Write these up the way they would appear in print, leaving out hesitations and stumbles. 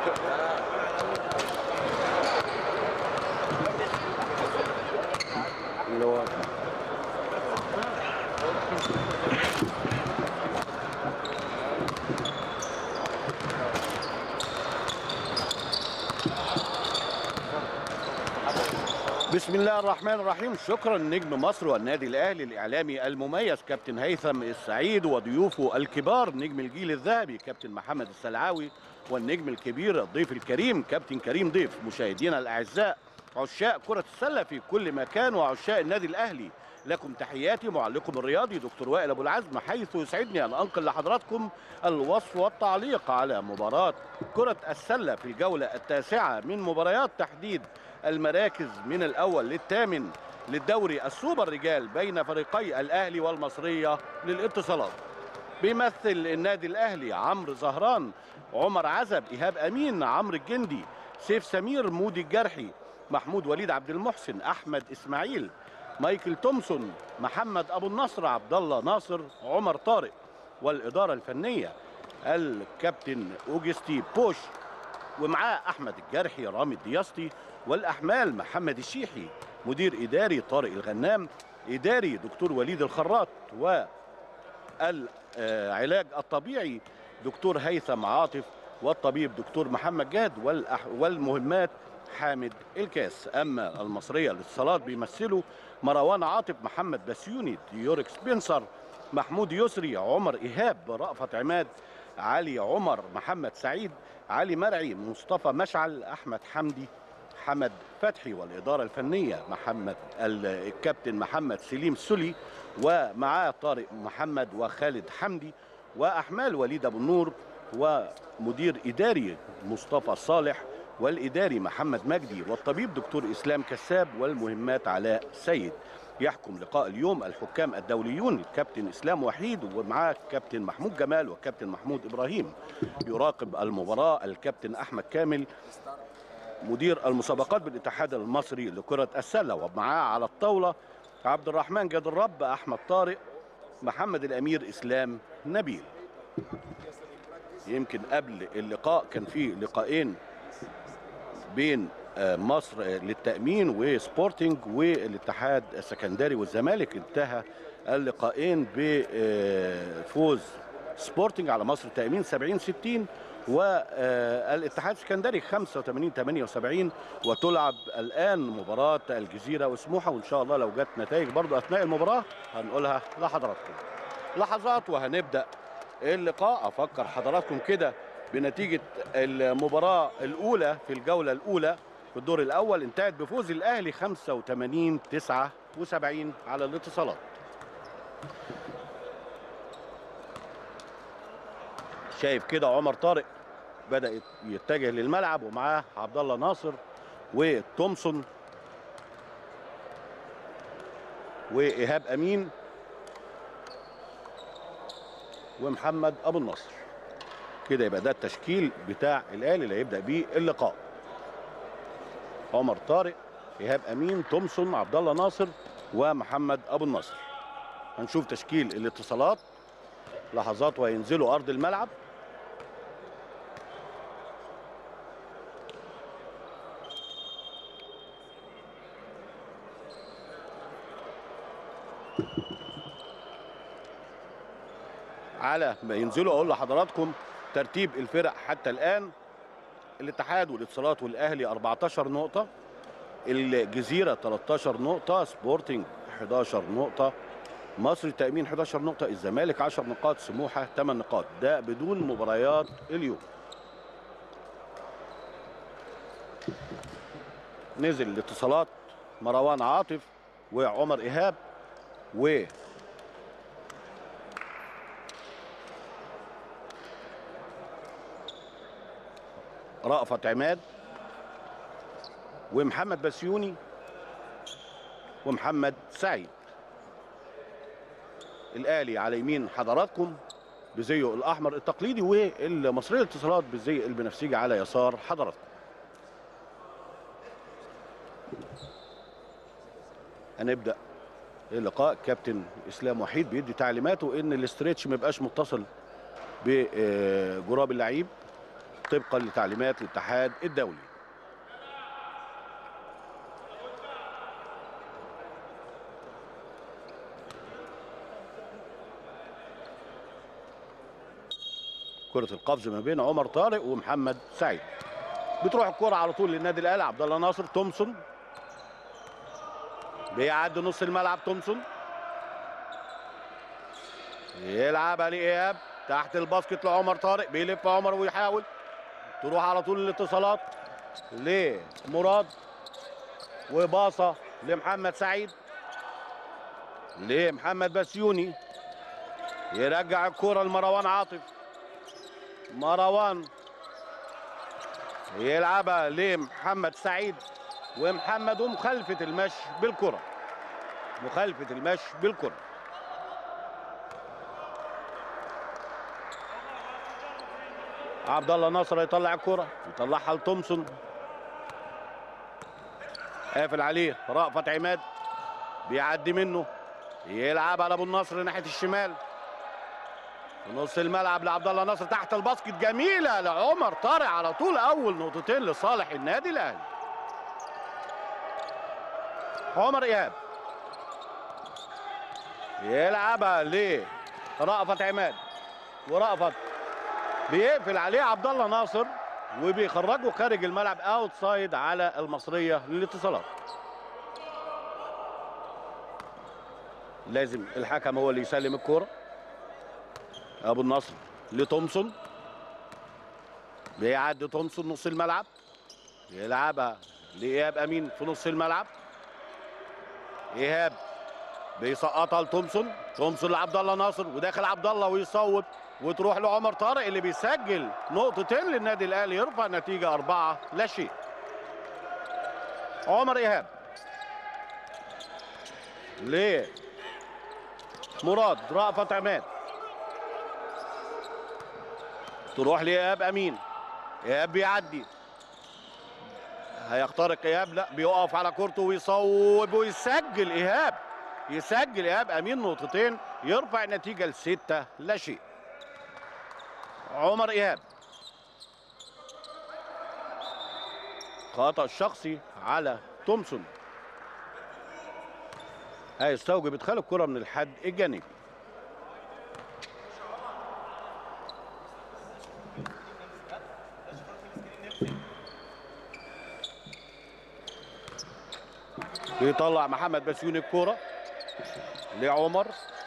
اللي هو بسم الله الرحمن الرحيم. شكرا نجم مصر والنادي الاهلي الاعلامي المميز كابتن هيثم السعيد وضيوفه الكبار نجم الجيل الذهبي كابتن محمد السلعاوي والنجم الكبير الضيف الكريم كابتن كريم ضيف. مشاهدينا الاعزاء عشاق كرة السلة في كل مكان وعشاق النادي الاهلي، لكم تحياتي معلقكم الرياضي دكتور وائل ابو العزم، حيث يسعدني ان انقل لحضراتكم الوصف والتعليق على مباراة كرة السلة في الجولة التاسعة من مباريات تحديد المراكز من الأول للثامن للدوري السوبر رجال بين فريقي الأهلي والمصرية للاتصالات. بيمثل النادي الأهلي عمرو زهران، عمر عزب، إيهاب أمين، عمرو الجندي، سيف سمير، مودي الجرحي، محمود وليد عبد المحسن، أحمد إسماعيل، مايكل تومسون، محمد أبو النصر، عبد الله ناصر، عمر طارق. والإدارة الفنية الكابتن أوجستي بوش، ومعاه أحمد الجرحي، رامي الدياسطي، والأحمال محمد الشيحي، مدير إداري طارق الغنام، إداري دكتور وليد الخراط، والعلاج الطبيعي دكتور هيثم عاطف، والطبيب دكتور محمد جاد، والمهمات حامد الكاس. أما المصرية للاتصالات بيمثلوا مروان عاطف، محمد بسيوني، يورك سبنسر، محمود يسري، عمر إيهاب، رأفت عماد، علي عمر، محمد سعيد، علي مرعي، مصطفى مشعل، أحمد حمدي، حمد فتحي. والإدارة الفنية الكابتن محمد سليم سلي، ومعاه طارق محمد وخالد حمدي، وأحمال وليد أبو النور، ومدير إداري مصطفى صالح، والإداري محمد مجدي، والطبيب دكتور إسلام كساب، والمهمات علاء سيد. يحكم لقاء اليوم الحكام الدوليون الكابتن إسلام وحيد، ومعاه كابتن محمود جمال وكابتن محمود إبراهيم. يراقب المباراة الكابتن أحمد كامل، مدير المسابقات بالاتحاد المصري لكرة السلة، ومعاه على الطاولة عبد الرحمن جاد الرب، أحمد طارق، محمد الأمير، إسلام نبيل. يمكن قبل اللقاء كان في لقاءين بين مصر للتأمين وسبورتنج والاتحاد السكندري والزمالك، انتهى اللقاءين بفوز سبورتنج على مصر التأمين 70-60 والاتحاد السكندري 85-78. وتلعب الآن مباراة الجزيرة وسموحة، وإن شاء الله لو جت نتائج برضو أثناء المباراة هنقولها لحضراتكم. لحظات وهنبدأ اللقاء. أفكر حضراتكم كده بنتيجة المباراة الأولى في الجولة الأولى في الدور الأول، انتهت بفوز الأهلي 85-79 على الاتصالات. شايف كده عمر طارق بدأ يتجه للملعب، ومعاه عبد الله ناصر وتومسون وإيهاب أمين ومحمد أبو النصر. كده يبقى ده التشكيل بتاع الأهلي اللي هيبدأ بيه اللقاء: عمر طارق، إيهاب أمين، تومسون، عبد الله ناصر، ومحمد أبو النصر. هنشوف تشكيل الاتصالات لحظات وهينزلوا أرض الملعب. على ما ينزلوا اقول لحضراتكم ترتيب الفرق حتى الان: الاتحاد والاتصالات والاهلي 14 نقطه، الجزيره 13 نقطه، سبورتنج 11 نقطه، مصر التأمين 11 نقطه، الزمالك 10 نقاط، سموحه 8 نقاط. ده بدون مباريات اليوم. نزل الاتصالات مروان عاطف وعمر إيهاب رأفت عماد ومحمد بسيوني ومحمد سعيد. الأهلي على يمين حضراتكم بزيه الأحمر التقليدي، والمصرية للاتصالات بالزي البنفسجي على يسار حضراتكم. هنبدأ اللقاء. كابتن إسلام وحيد بيدي تعليماته إن الاستريتش ما يبقاش متصل بجراب اللعيب. طبقا لتعليمات الاتحاد الدولي. كرة القفز ما بين عمر طارق ومحمد سعيد. بتروح الكرة على طول للنادي الاهلي. عبد الله ناصر، تومسون بيعدي نص الملعب. تومسون يلعبها لايهاب تحت الباسكت لعمر طارق. بيلف عمر ويحاول تروح على طول الاتصالات لمراد وباصة لمحمد سعيد لمحمد بسيوني. يرجع الكرة لمروان عاطف. مروان يلعبها لمحمد سعيد ومحمد ومخالفة المشي بالكرة. مخالفة المشي بالكرة. عبد الله ناصر يطلع الكرة يطلعها لتومسون. قافل عليه رأفت عماد بيعدي منه. يلعب على ابو النصر ناحية الشمال في نص الملعب لعبد الله ناصر تحت الباسكت. جميلة لعمر طارق على طول. أول نقطتين لصالح النادي الأهلي. عمر إيهاب يلعبها لرأفت عماد ورأفت بيقفل عليه عبد الله ناصر وبيخرجه خارج الملعب اوت سايد على المصرية للاتصالات. لازم الحكم هو اللي يسلم الكرة. ابو النصر لتومسون. بيعدي تومسون نص الملعب. يلعبها لإيهاب امين في نص الملعب. ايهاب بيسقطها لتومسون. تومسون لعبد الله ناصر وداخل عبد الله ويصوب وتروح لعمر طارق اللي بيسجل نقطتين للنادي الاهلي. يرفع النتيجه 4-0. عمر ايهاب مراد رأفت عماد. تروح لايهاب امين. ايهاب بيعدي. هيخترق ايهاب. لا بيقف على كورته ويصوب ويسجل ايهاب. يسجل ايهاب امين نقطتين. يرفع النتيجه ل6-0. عمر ايهاب خطأ شخصي على تومسون. هيستوجب ادخال الكرة من الحد الجانبي. يطلع محمد بسيوني الكرة لعمر.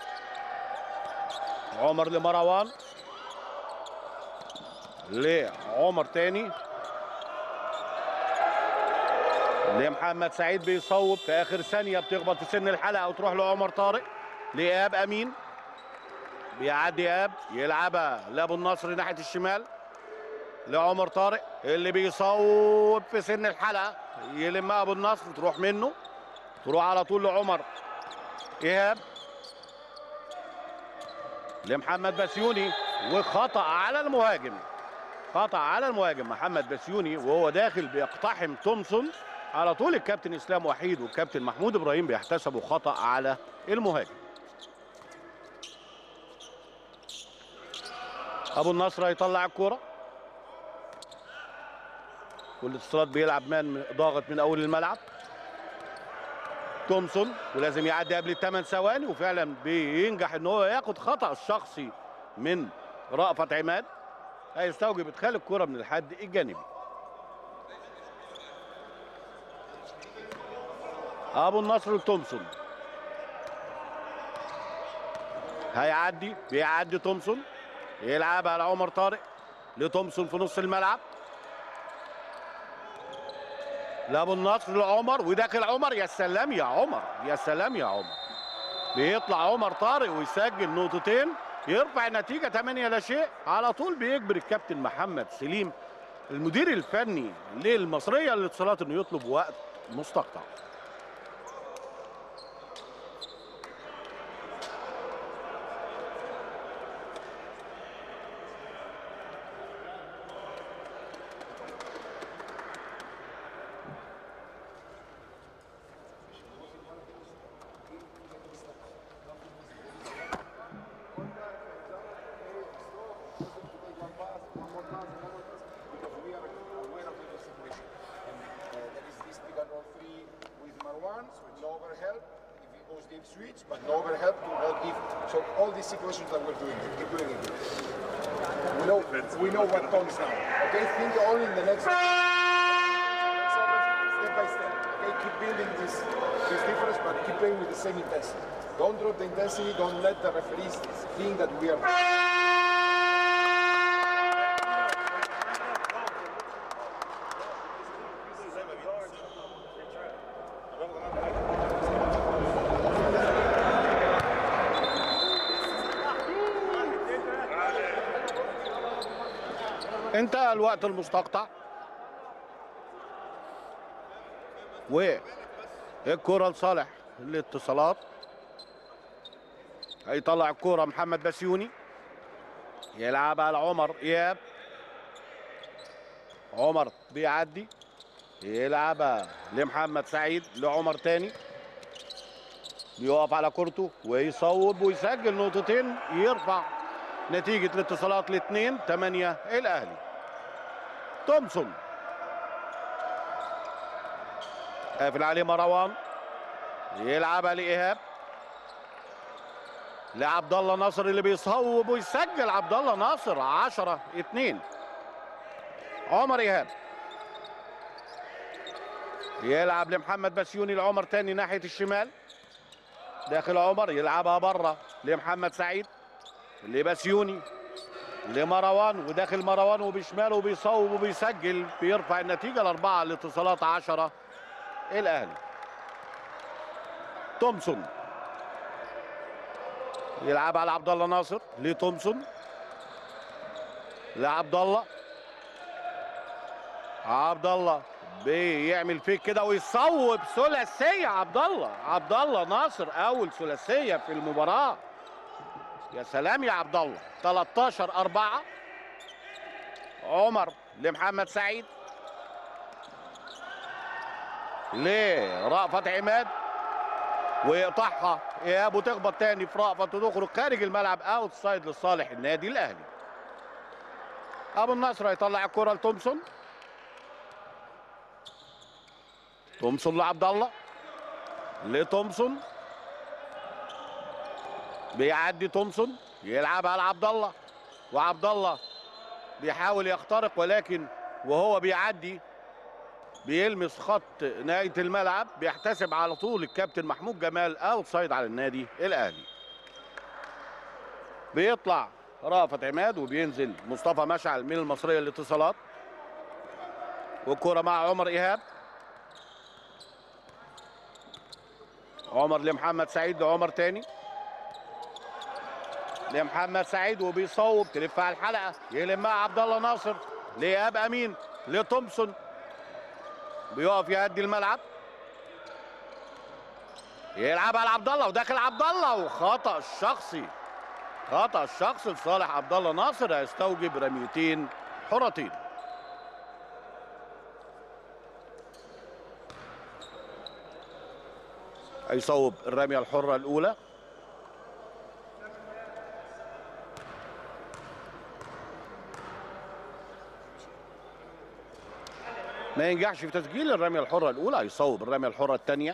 عمر لمروان. لعمر تاني لمحمد سعيد بيصوب في اخر ثانيه بتخبط في سن الحلقه وتروح لعمر طارق. لايهاب امين بيعدي ايهاب يلعبها لابو النصر ناحيه الشمال لعمر طارق اللي بيصوب في سن الحلقه. يلمها ابو النصر تروح منه. تروح على طول لعمر ايهاب لمحمد بسيوني وخطأ على المهاجم. خطأ على المهاجم محمد بسيوني وهو داخل بيقتحم تومسون. على طول الكابتن اسلام وحيد والكابتن محمود ابراهيم بيحتسبوا خطأ على المهاجم. ابو النصر هيطلع الكرة. والاتصالات بيلعب مان ضاغط من اول الملعب. تومسون ولازم يعدي قبل ال8 ثواني وفعلا بينجح ان هو ياخد خطأ الشخصي من رأفت عماد. هيستوجب ادخال الكرة من الحد الجانبي. ابو النصر وتومسون بيعدي تومسون. يلعبها على عمر طارق لتومسون في نص الملعب. لابو النصر لعمر وداخل عمر. يا سلام يا عمر. يا سلام يا عمر. بيطلع عمر طارق ويسجل نقطتين. يرفع النتيجة 8-0. على طول بيجبر الكابتن محمد سليم المدير الفني للمصرية للاتصالات انه يطلب وقت مستقطع. switch, but no overhelp to help give. So all these situations that we're doing, keep doing it. We know what comes now. Okay, think only in the next step by step. Okay, keep building this difference, but keep playing with the same intensity. Don't drop the intensity. Don't let the referees think that we are. انتهى الوقت المستقطع والكرة لصالح الاتصالات. هيطلع الكرة محمد بسيوني يلعبها لعمر اياب. عمر بيعدي يلعبها لمحمد سعيد لعمر تاني بيقف على كورته ويصوب ويسجل نقطتين يرفع نتيجة الاتصالات ل2 8 الاهلي. تومسون قافل عليه مروان يلعبها لايهاب لعبد الله ناصر اللي بيصوب ويسجل. عبد الله ناصر 10-2. عمر ايهاب يلعب لمحمد بسيوني لعمر تاني ناحيه الشمال. داخل عمر يلعبها بره لمحمد سعيد لبسيوني لمروان وداخل مروان وبشماله وبيصوب وبيسجل بيرفع النتيجه ل4 الاتصالات 10 الاهلي. تومسون يلعب على عبد الله ناصر لتومسون لعبد الله. عبد الله بيعمل فيك كده ويصوب ثلاثيه. عبد الله ناصر اول ثلاثيه في المباراه. يا سلام يا عبد الله. 13-4. عمر لمحمد سعيد لرأفت عماد ويقطعها ايهاب وتخبط تاني في رأفت وتخرج خارج الملعب اوت سايد لصالح النادي الاهلي. ابو النصر هيطلع الكره لتومسون. تومسون لعبد الله لتومسون بيعدي تومسون يلعبها لعبد الله وعبد الله بيحاول يخترق ولكن وهو بيعدي بيلمس خط نهايه الملعب. بيحتسب على طول الكابتن محمود جمال اوت سايد على النادي الاهلي. بيطلع رأفت عماد وبينزل مصطفى مشعل من المصريه للاتصالات والكره مع عمر ايهاب. عمر لمحمد سعيد لعمر تاني لمحمد سعيد وبيصوب تلف على الحلقه يلمها عبد الله ناصر لايهاب امين لتومسون بيقف يهدي الملعب يلعبها لعبد الله وداخل عبد الله وخطأ الشخصي لصالح عبد الله ناصر هيستوجب رميتين حرتين. هيصوب الرميه الحره الاولى ما ينجحش في تسجيل الرميه الحره الاولى. هيصوب الرميه الحره الثانيه.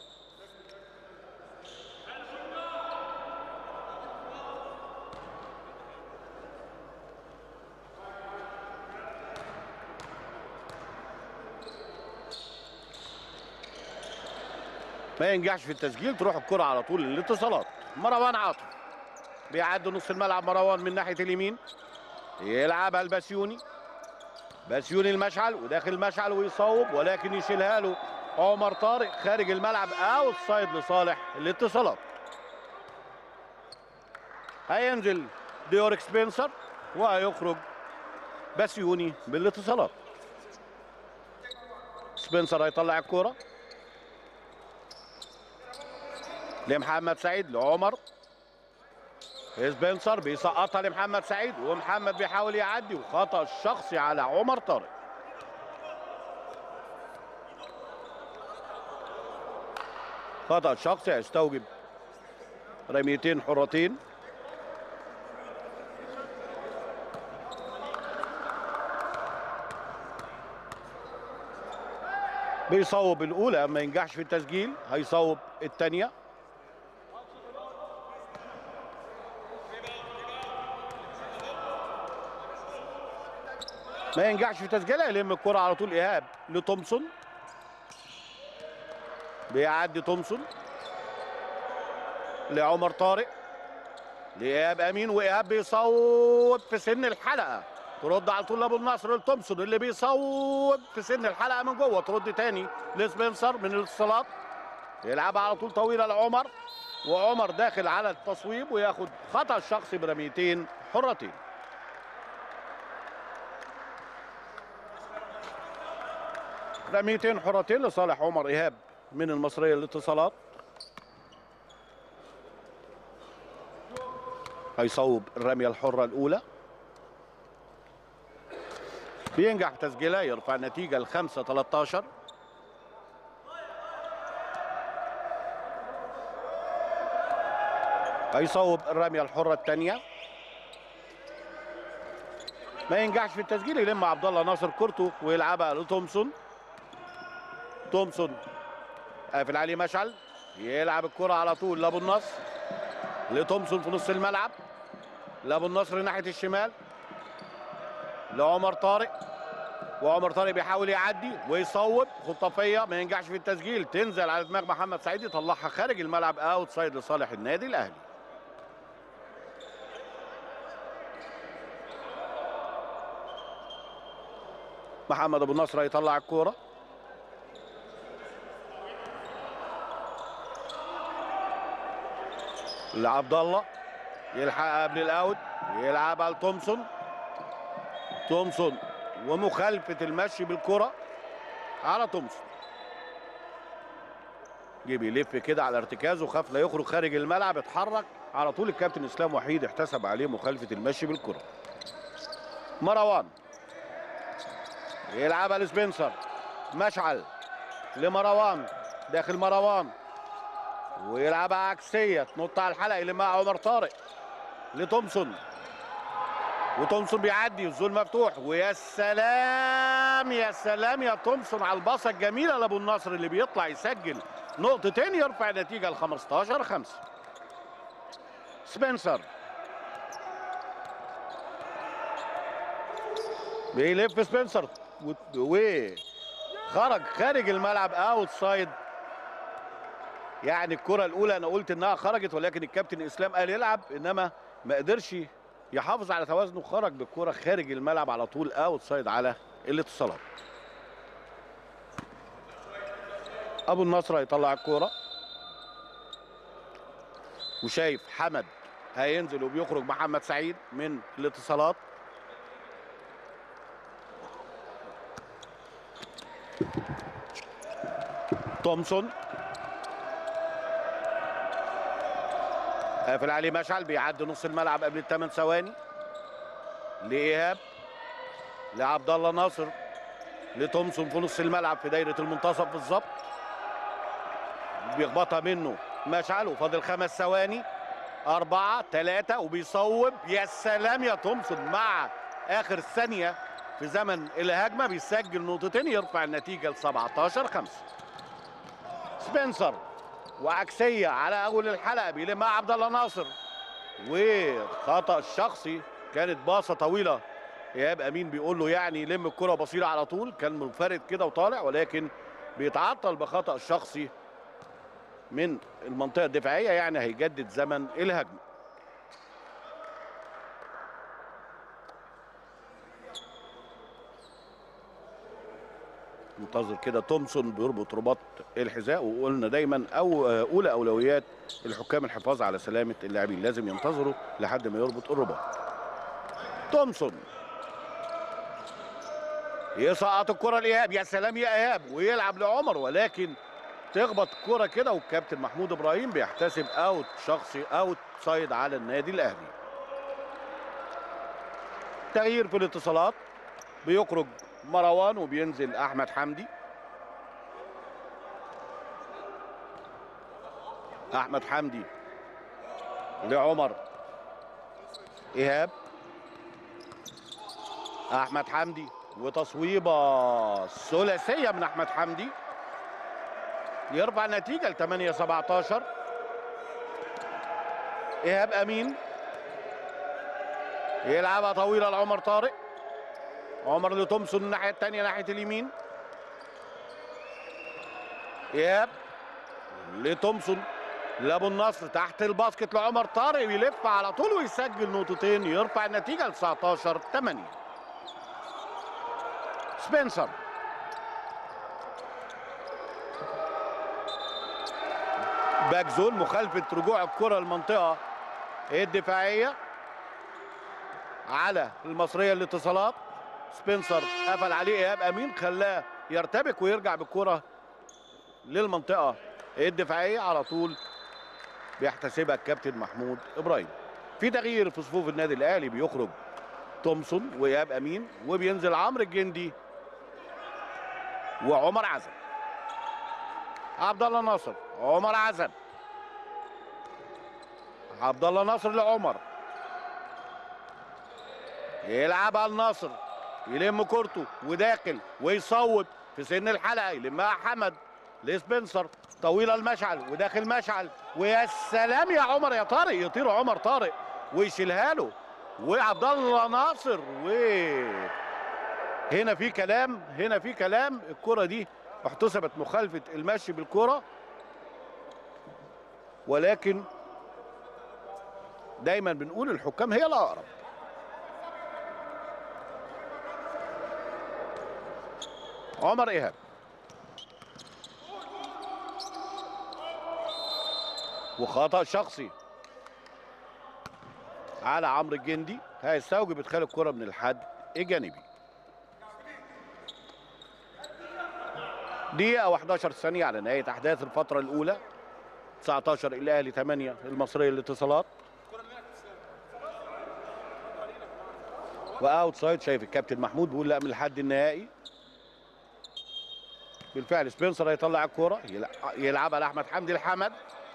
ما ينجحش في التسجيل تروح الكره على طول للاتصالات. مروان عاطف بيعدي نص الملعب. مروان من ناحيه اليمين يلعبها البسيوني. بسيوني المشعل وداخل مشعل ويصوب ولكن يشيلها له عمر طارق خارج الملعب اوت سايد لصالح الاتصالات. هينزل ديوريك سبنسر وهيخرج بسيوني بالاتصالات. سبنسر هيطلع الكوره لمحمد سعيد لعمر. سبنسر بيسقطها لمحمد سعيد ومحمد بيحاول يعدي وخطأ الشخصي على عمر طارق. خطأ شخصي هيستوجب رميتين حرتين. بيصوب الاولى ما ينجحش في التسجيل. هيصوب الثانيه ما ينجحش في تسجيلها، يلم الكرة على طول ايهاب لتومسون. بيعدي تومسون لعمر طارق لايهاب امين، وايهاب بيصوب في سن الحلقه. ترد على طول لابو النصر لتومسون اللي بيصوب في سن الحلقه من جوه. ترد تاني لسبنسر من الاتصالات، يلعبها على طول طويله لعمر، وعمر داخل على التصويب وياخد خطأ شخصي برميتين حرتين. رميتين حرتين لصالح عمر ايهاب من المصريه للاتصالات. هيصوب الرميه الحره الاولى، بينجح تسجيلها، يرفع النتيجه ل 5-13. هيصوب الرميه الحره الثانيه، ما ينجحش في التسجيل، يلم عبد الله ناصر كورته ويلعبها لتومسون. تومسون قافل عليه مشعل، يلعب الكره على طول لابو النصر لتومسون في نص الملعب. لابو النصر ناحيه الشمال لعمر طارق، وعمر طارق بيحاول يعدي ويصوب خطافيه، ما ينجحش في التسجيل، تنزل على دماغ محمد سعيد، يطلعها خارج الملعب اوت سايد لصالح النادي الاهلي. محمد ابو النصر هيطلع الكوره لعبد الله، يلحقها قبل الاوت، يلعبها لتومسون. تومسون ومخالفه المشي بالكره على تومسون، جه بيلف كده على ارتكازه، خاف لا يخرج خارج الملعب، اتحرك على طول. الكابتن اسلام وحيد احتسب عليه مخالفه المشي بالكره. مروان يلعبها لسبنسر، مشعل لمروان، داخل مروان ويلعبها عكسيه، تنط على الحلقه، يلمها عمر طارق لتومسون، وتومسون بيعدي، الزول مفتوح، ويا سلام يا سلام يا تومسون على الباصه الجميله لابو النصر اللي بيطلع يسجل نقطتين، يرفع النتيجه ل 15-5. سبنسر بيلف سبنسر وخرج خارج الملعب اوت سايد. يعني الكره الاولى انا قلت انها خرجت، ولكن الكابتن اسلام قال يلعب، انما ما قدرش يحافظ على توازنه، خرج بالكره خارج الملعب على طول اوت سايد على الاتصالات. ابو النصر هيطلع الكوره، وشايف حمد هينزل وبيخرج محمد سعيد من الاتصالات. تومسون قافل عليه مشعل، بيعدي نص الملعب قبل ال8 ثواني لايهاب، لعبد الله ناصر، لتومسون في نص الملعب في دايره المنتصف بالظبط، بيخبطها منه مشعل، وفاضل 5 ثواني، 4 3 وبيصوب. يا سلام يا تومسون، مع اخر ثانيه في زمن الهجمه بيسجل نقطتين، يرفع النتيجه ل 17-5. سبنسر وعكسيه على اول الحلقه، بيلمها عبد الله ناصر، وخطا شخصي، كانت باصه طويله، ايهاب امين بيقول له يعني لم الكره بصيره على طول، كان منفرد كده وطالع، ولكن بيتعطل بخطا شخصي من المنطقه الدفاعيه، يعني هيجدد زمن الهجمه. منتظر كده تومسون بيربط رباط الحذاء، وقلنا دايما اولى اولويات الحكام الحفاظ على سلامه اللاعبين، لازم ينتظروا لحد ما يربط الرباط. تومسون يسقط الكره لايهاب، يا سلام يا ايهاب، ويلعب لعمر، ولكن تخبط الكره كده، والكابتن محمود ابراهيم بيحتسب اوت شخصي، اوت سايد على النادي الاهلي. تغيير في الاتصالات، بيخرج مروان وبينزل احمد حمدي. احمد حمدي لعمر ايهاب، احمد حمدي وتصويبه ثلاثيه من احمد حمدي، يرفع النتيجه ل 8-17. ايهاب امين يلعبها طويله لعمر طارق، عمر لتومسون الناحيه الثانيه ناحيه اليمين. ايهاب لتومسون لابو النصر تحت الباسكت لعمر طارق، يلف على طول ويسجل نقطتين، يرفع النتيجه ل 19-8. سبنسر باك زون، مخالفه رجوع الكره المنطقه الدفاعيه على المصريه للاتصالات. سبنسر قفل عليه ايهاب امين، خلاه يرتبك ويرجع بالكره للمنطقه الدفاعيه على طول، بيحتسبها الكابتن محمود ابراهيم. في تغيير في صفوف النادي الاهلي، بيخرج تومسون وايهاب امين وبينزل عمرو الجندي وعمر عزب. عبد الله ناصر، عمر عزب، عبد الله ناصر لعمر، يلعبها الناصر، يلم كورته وداخل ويصوب في سن الحلقه، يلمها حمد لسبنسر، طويله المشعل وداخل مشعل، ويا سلام يا عمر يا طارق، يطير عمر طارق ويشيلها له، وعبد الله ناصر. هنا في كلام، هنا في كلام. الكره دي احتسبت مخالفه المشي بالكره، ولكن دايما بنقول الحكام هي الاقرب. عمر ايهاب وخطأ شخصي على عمرو الجندي، هيستوجب ادخال الكره من الحد الجانبي. دقيقة و11 ثانية على نهاية أحداث الفترة الأولى. 19 الأهلي 8 المصرية للاتصالات. وأوت سايد، شايف الكابتن محمود بيقول لا من الحد النهائي. بالفعل سبنسر هيطلع الكرة، يلعبها لأحمد حمدي لحمد.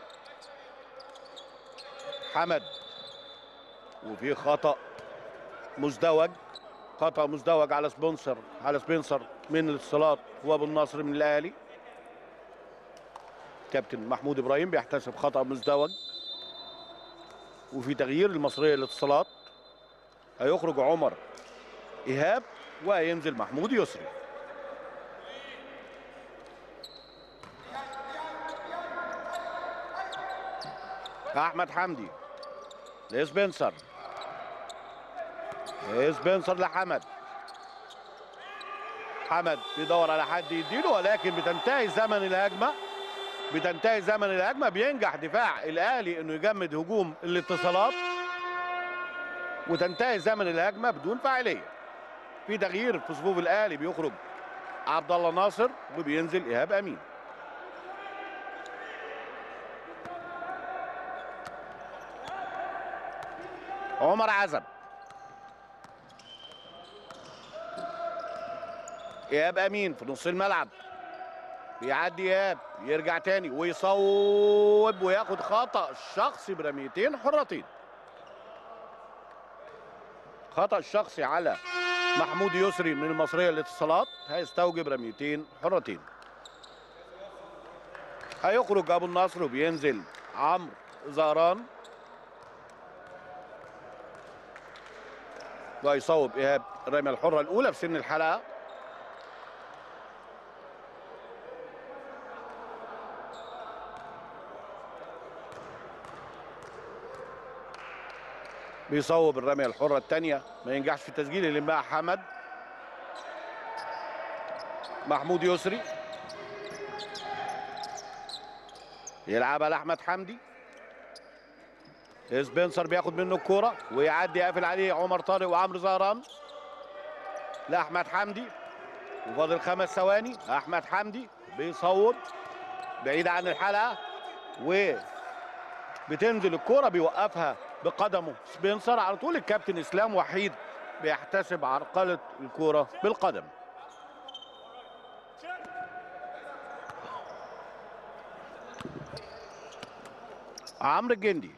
حمد وفي خطأ مزدوج، خطأ مزدوج على سبنسر من الاتصالات وابو النصر من الاهلي. كابتن محمود ابراهيم بيحتسب خطأ مزدوج. وفي تغيير المصرية للاتصالات، هيخرج عمر ايهاب وهينزل محمود يسري. احمد حمدي لسبنسر، سبنسر لحمد. حمد بيدور على حد يديله، ولكن بتنتهي زمن الهجمه، بتنتهي زمن الهجمه. بينجح دفاع الاهلي انه يجمد هجوم الاتصالات، وتنتهي زمن الهجمه بدون فاعليه. في تغيير في صفوف الاهلي، بيخرج عبد الله ناصر وبينزل ايهاب امين. عمر عزب، ايهاب امين في نص الملعب، بيعدي ايهاب، يرجع تاني ويصوب وياخد خطأ شخصي برميتين حرتين. خطأ شخصي على محمود يسري من المصرية للاتصالات، هيستوجب رميتين حرتين. هيخرج ابو النصر وبينزل عمرو زهران، ويصوب ايهاب الرمية الحرة الأولى في سن الحلقة. بيصوب الرمية الحرة الثانية، ما ينجحش في التسجيل، يلمها حمد. محمود يسري يلعبها لأحمد حمدي، سبنسر بياخد منه الكورة ويعدي، يقفل عليه عمر طارق وعمرو زهران لأحمد حمدي، وفاضل 5 ثواني. أحمد حمدي بيصوب بعيد عن الحلقة، وبتنزل الكورة بيوقفها بقدمه سبنسر على طول. الكابتن اسلام وحيد بيحتسب عرقلة الكورة بالقدم. عمرو الجندي،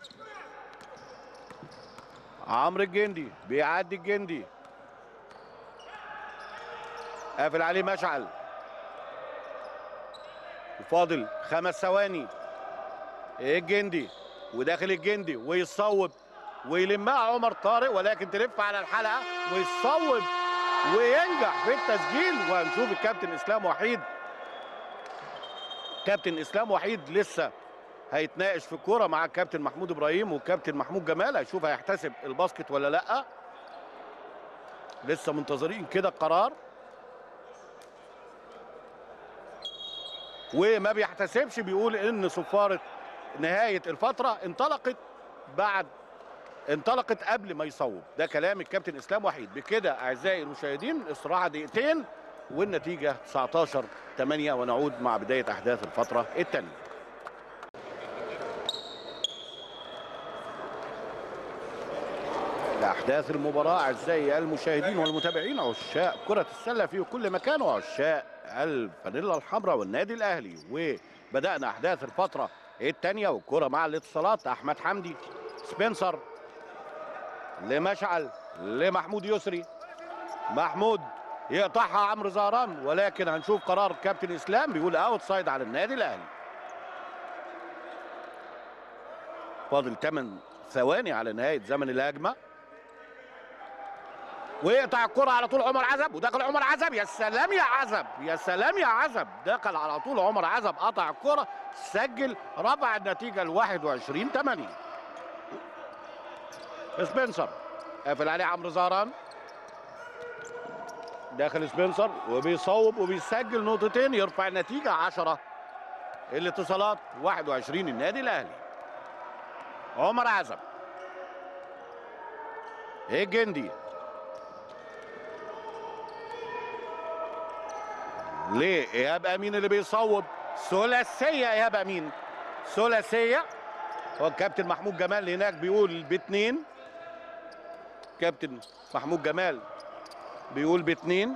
عمرو الجندي بيعدي الجندي، قافل عليه مشعل، وفاضل 5 ثواني. الجندي وداخل الجندي ويصوب ويلمها عمر طارق، ولكن تلف على الحلقه ويصوب وينجح في التسجيل. وهنشوف الكابتن اسلام وحيد، كابتن اسلام وحيد لسه هيتناقش في الكوره مع الكابتن محمود ابراهيم والكابتن محمود جمال، هيشوف هيحتسب الباسكت ولا لا. لسه منتظرين كده القرار، وما بيحتسبش، بيقول ان صفاره نهايه الفتره انطلقت قبل ما يصوب. ده كلام الكابتن اسلام وحيد. بكده اعزائي المشاهدين استراحه دقيقتين والنتيجه 19-8، ونعود مع بدايه احداث الفتره الثانيه. لأحداث المباراة أعزائي المشاهدين والمتابعين عشاق كرة السلة في كل مكان وعشاق الفانيلا الحمراء والنادي الأهلي. وبدأنا أحداث الفترة الثانية والكرة مع الاتصالات. أحمد حمدي، سبنسر لمشعل لمحمود يسري، محمود يقطعها عمرو زهران، ولكن هنشوف قرار كابتن إسلام بيقول أوت سايد على النادي الأهلي. فاضل 8 ثواني على نهاية زمن الهجمة، ويقطع الكرة على طول عمر عزب، ودخل عمر عزب. يا سلام يا عزب، يا سلام يا عزب، دخل على طول عمر عزب، قطع الكرة، سجل، رفع النتيجة ل 21-8. سبنسر قافل عليه عمرو زهران، داخل سبنسر وبيصوب وبيسجل نقطتين، يرفع النتيجة 10 الاتصالات 21 النادي الأهلي. عمر عزب، الجندي ليه ايهاب امين اللي بيصوب، ثلاثيه ايهاب امين، ثلاثيه. هو الكابتن محمود جمال هناك بيقول باثنين، كابتن محمود جمال بيقول باثنين،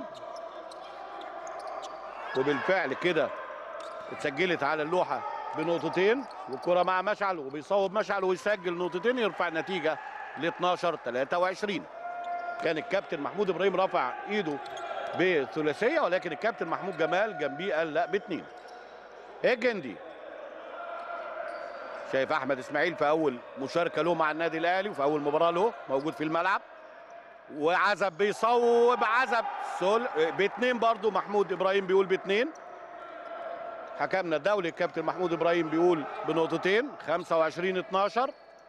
وبالفعل كده اتسجلت على اللوحه بنقطتين، والكره مع مشعل وبيصوب مشعل ويسجل نقطتين، يرفع النتيجه ل 12-23. كان الكابتن محمود ابراهيم رفع ايده بثلاثيه، ولكن الكابتن محمود جمال جنبيه قال لا باثنين. الجندي شايف احمد اسماعيل في اول مشاركه له مع النادي الاهلي وفي اول مباراه له موجود في الملعب، وعزب بيصوب، عزب باثنين برضه، محمود ابراهيم بيقول باثنين. حكمنا الدولي الكابتن محمود ابراهيم بيقول بنقطتين. 25-12.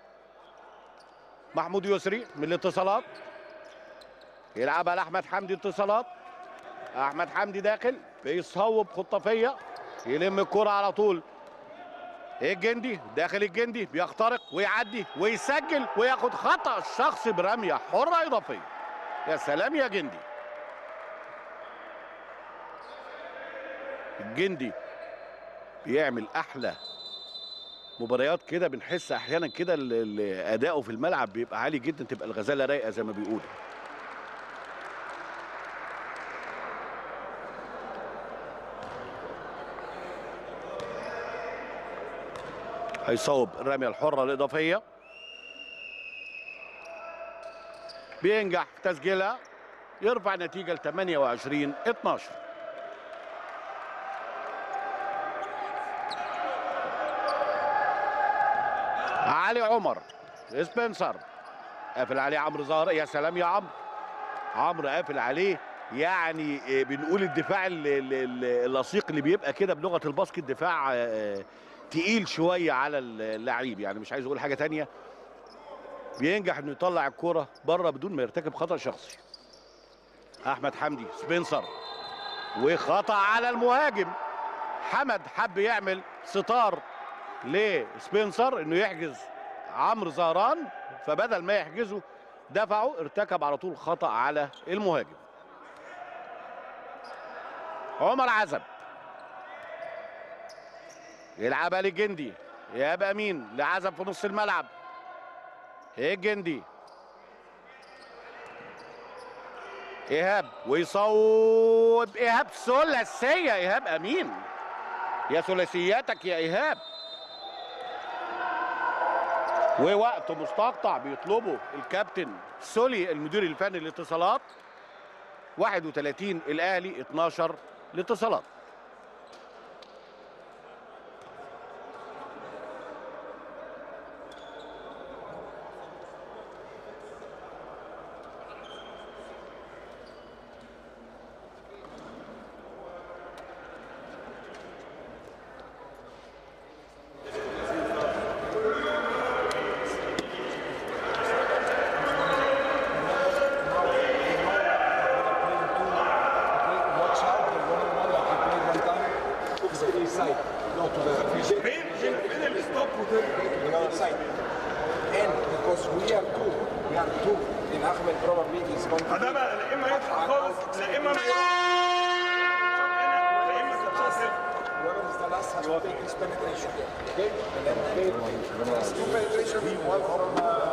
محمود يسري من الاتصالات يلعبها لاحمد حمدي، اتصالات، احمد حمدي داخل بيصوب خطافيه، يلم الكرة على طول. الجندي داخل، الجندي بيخترق ويعدي ويسجل وياخد خطأ شخصي برمية حرة إضافية. يا سلام يا جندي. الجندي بيعمل أحلى مباريات كده، بنحس أحيانا كده أداؤه في الملعب بيبقى عالي جدا، تبقى الغزالة رايقة زي ما بيقولوا. هيصوب الرمية الحرة الإضافية، بينجح في تسجيلها، يرفع النتيجة ل 28-12. علي عمر، سبنسر قافل عليه عمرو زهر. يا سلام يا عمرو، عمرو قافل عليه. يعني بنقول الدفاع اللصيق اللي بيبقى كده بلغة الباسكت، دفاع تقيل شويه على اللعيب، يعني مش عايز اقول حاجه تانية. بينجح انه يطلع الكرة بره بدون ما يرتكب خطأ شخصي. احمد حمدي، سبنسر، وخطأ على المهاجم. حمد حب يعمل ستار لسبنسر انه يحجز عمرو زهران، فبدل ما يحجزه دفعه، ارتكب على طول خطأ على المهاجم. عمر عزب يلعبها للجندي، ايهاب امين لعزب في نص الملعب. الجندي، ايهاب ويصوب، ايهاب ثلاثيه، ايهاب امين، يا ثلاثياتك يا ايهاب. ووقت مستقطع بيطلبه الكابتن سولي المدير الفني للاتصالات. 31 الاهلي، 12 الاتصالات. No, to the other side. And because we are two, and Ahmed probably is going to. ده بقى لا اما يطلع خالص لا اما Whoever is the last has to take this penetration. Okay? And then there's two penetration, one from.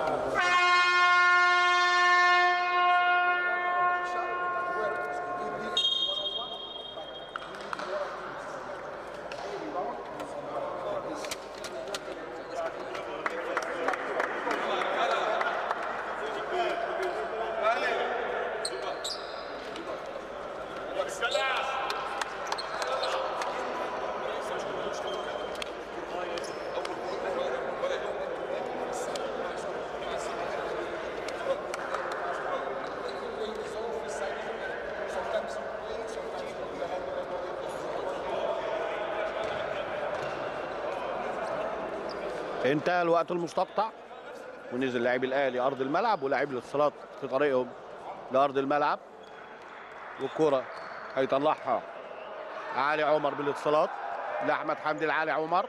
انتهى الوقت المستقطع ونزل لاعبي الاهلي ارض الملعب ولاعبي الاتصالات في طريقهم لارض الملعب، والكره هيطلعها علي عمر بالاتصالات لاحمد حمدي لعلي عمر.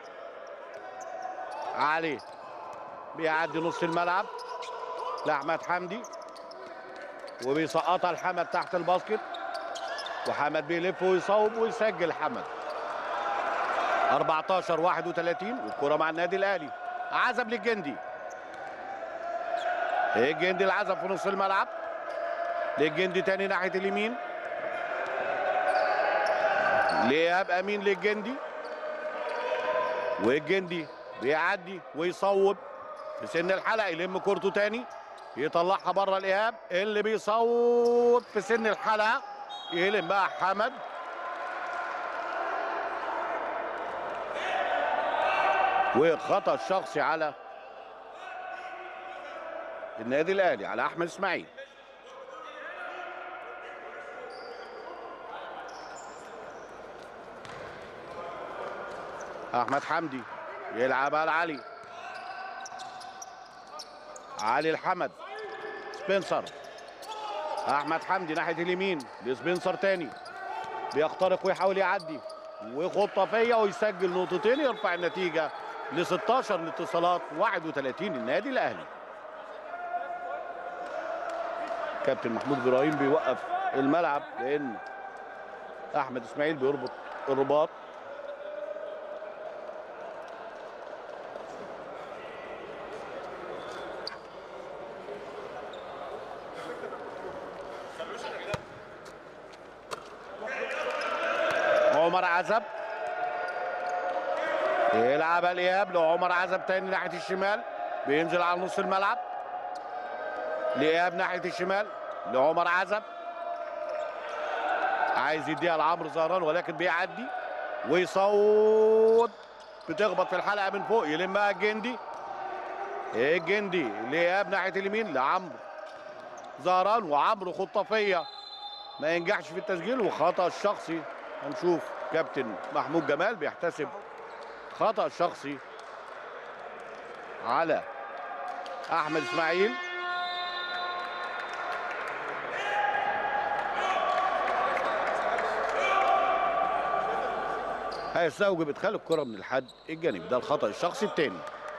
علي بيعدي نص الملعب لاحمد حمدي وبيسقطها لحمد تحت الباسكت، وحمد بيلف ويصوب ويسجل حمد. 14-31 والكره مع النادي الاهلي. عزب للجندي، الجندي العزب في نص الملعب للجندي تاني ناحيه اليمين، لإيهاب امين للجندي، والجندي بيعدي ويصوب في سن الحلقه، يلم كورته تاني يطلعها بره الايهاب اللي بيصوب في سن الحلقه، يلم بقى حمد. وخطأ شخصي على النادي الاهلي على احمد اسماعيل. احمد حمدي يلعبها علي، علي الحمد، سبنسر، احمد حمدي ناحيه اليمين لسبنسر تاني، بيخترق ويحاول يعدي وخطافيه ويسجل نقطتين، يرفع النتيجه ل 16 لاتصالات 31 النادي الاهلي. كابتن محمود ابراهيم بيوقف الملعب لان احمد اسماعيل بيربط الرباط. عمر عزب يلعبها الاياب لعمر عزب تاني ناحيه الشمال، بينزل على نص الملعب لاياب ناحيه الشمال لعمر عزب، عايز يديها لعمرو زهران ولكن بيعدي ويصوت، بتخبط في الحلقه من فوق، يلمها الجندي، الجندي لاياب ناحيه اليمين لعمرو زهران، وعمرو خطافيه ما ينجحش في التسجيل وخطأ الشخصي. هنشوف كابتن محمود جمال بيحتسب خطأ شخصي على احمد اسماعيل. هيستوجب ادخال الكره من الحد الجانبي، ده الخطأ الشخصي الثاني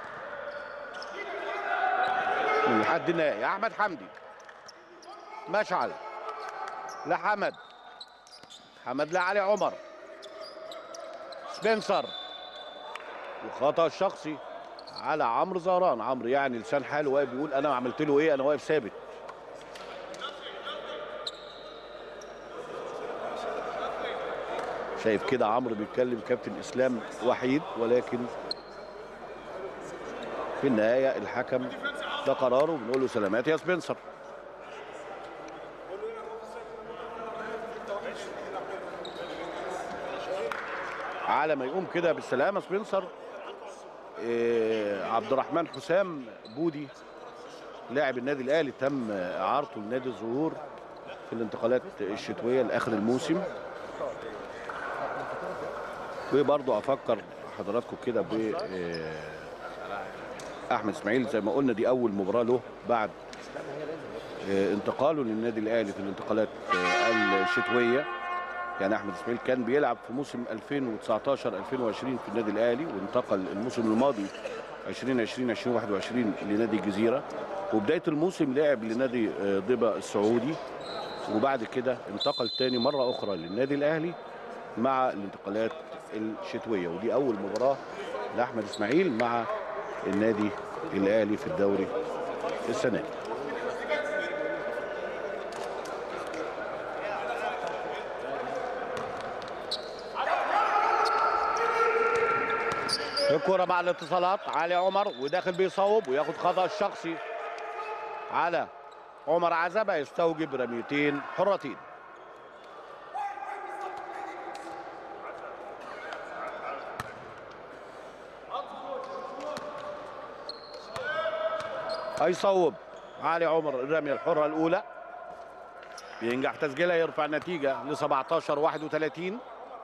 من الحد النهائي. احمد حمدي، مشعل لحمد، حمد لعلي عمر، سبنسر، وخطأ الشخصي على عمرو زهران. عمرو يعني لسان حاله واقف بيقول انا عملت له ايه، انا واقف ثابت. شايف كده عمرو بيتكلم كابتن اسلام وحيد، ولكن في النهايه الحكم ده قراره، بنقول له سلامات يا سبنسر. على ما يقوم كده بالسلامه سبنسر، عبد الرحمن حسام بودي لاعب النادي الاهلي تم اعارته لنادي الزهور في الانتقالات الشتويه لاخر الموسم. وبرضه افكر حضراتكم كده ب احمد اسماعيل، زي ما قلنا دي اول مباراه له بعد انتقاله للنادي الاهلي في الانتقالات الشتويه. يعني احمد اسماعيل كان بيلعب في موسم 2019 2020 في النادي الاهلي، وانتقل الموسم الماضي 2020 2021 لنادي الجزيره، وبدايه الموسم لعب لنادي ضبا السعودي، وبعد كده انتقل تاني مره اخرى للنادي الاهلي مع الانتقالات الشتويه، ودي اول مباراه لاحمد اسماعيل مع النادي الاهلي في الدوري السنه دي. الكرة مع الاتصالات، علي عمر وداخل بيصوب وياخد خطأ الشخصي على عمر عزبة، يستوجب رميتين حرتين. هيصوب علي عمر الرمية الحرة الأولى، بينجح تسجيلها، يرفع النتيجة ل 17-31.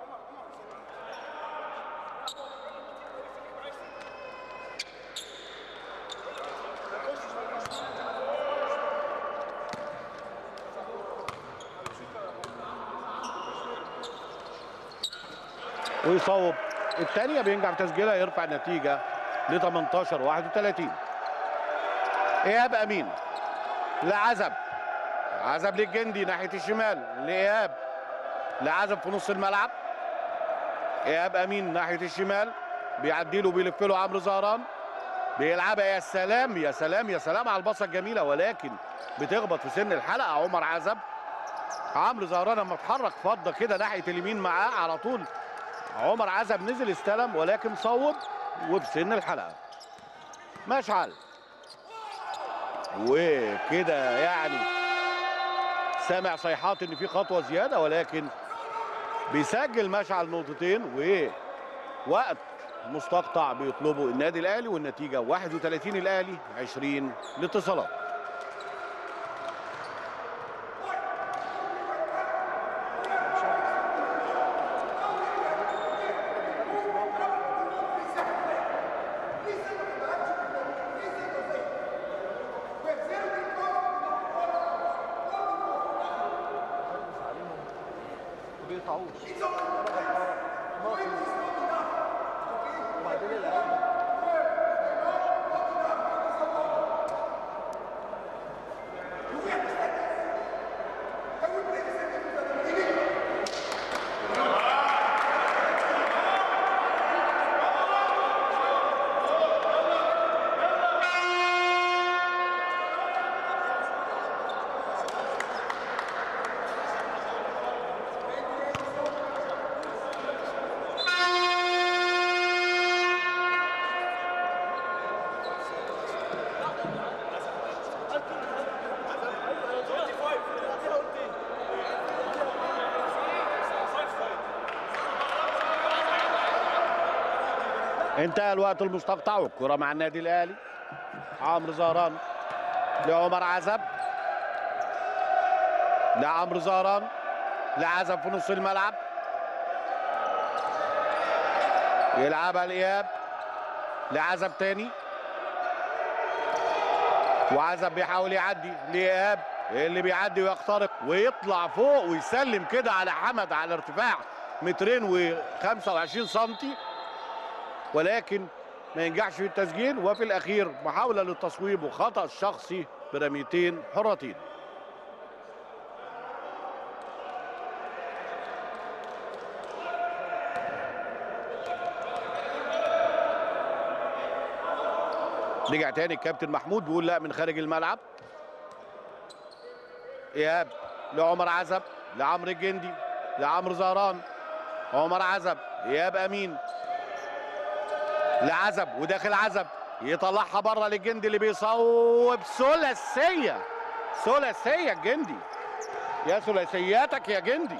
ويصوب الثانية، بينجح تسجيلها، يرفع النتيجة ل 18-31. إيهاب أمين لعزب، عزب للجندي ناحية الشمال، لإيهاب، لعزب في نص الملعب. إيهاب أمين ناحية الشمال، بيعدي له بيلف له عمرو زهران، بيلعبها. يا سلام يا سلام يا سلام على الباصة الجميلة، ولكن بتخبط في سن الحلقة عمر عزب. عمرو زهران لما اتحرك فضة كده ناحية اليمين معاه على طول، عمر عزب نزل استلم ولكن صوب وبسن الحلقة. مشعل وكده يعني سامع صيحات ان في خطوة زيادة، ولكن بيسجل مشعل نقطتين، ووقت مستقطع بيطلبه النادي الاهلي، والنتيجة 31 الاهلي 20 الاتصالات. انتهى الوقت المستقطع والكرة مع النادي الاهلي. عمرو زهران لعمر عزب، لعمرو زهران، لعزب في نص الملعب، يلعبها لإيهاب، لعزب تاني، وعزب بيحاول يعدي لإيهاب اللي بيعدي ويخترق ويطلع فوق ويسلم كده على حمد على ارتفاع 225 سنتي، ولكن ما ينجحش في التسجيل. وفي الاخير محاوله للتصويب وخطا شخصي برميتين حرتين. رجع تاني الكابتن محمود بيقول لا من خارج الملعب. ايهاب لعمر عزب، لعمرو الجندي، لعمرو زهران، عمر عزب، ايهاب امين، لعزب وداخل عزب، يطلعها بره للجندي اللي بيصوب. ثلاثيه ثلاثيه الجندي، يا ثلاثياتك يا جندي.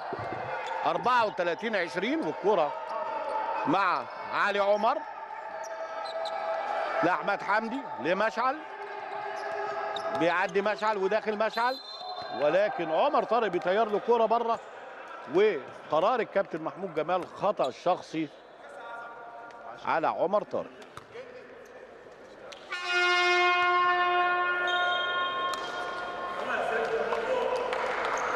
34-20 والكره مع علي عمر، لاحمد حمدي، لمشعل، بيعدي مشعل وداخل مشعل، ولكن عمر طارق بيطير له كوره بره، وقرار الكابتن محمود جمال خطأ شخصي على عمر طارق.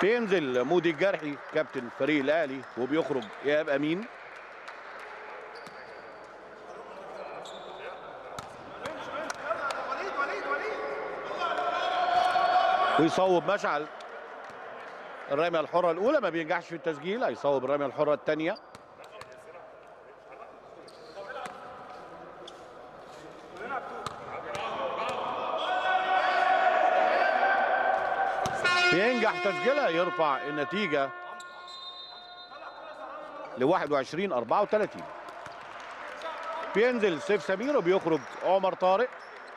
بينزل مودي الجرحي كابتن فريق الاهلي وبيخرج ايهاب امين. ويصوب مشعل الرميه الحره الاولى، ما بينجحش في التسجيل، هيصوب الرميه الحره الثانيه. ينجح تسجيلها، يرفع النتيجه ل 21-34. بينزل سيف سمير وبيخرج عمر طارق.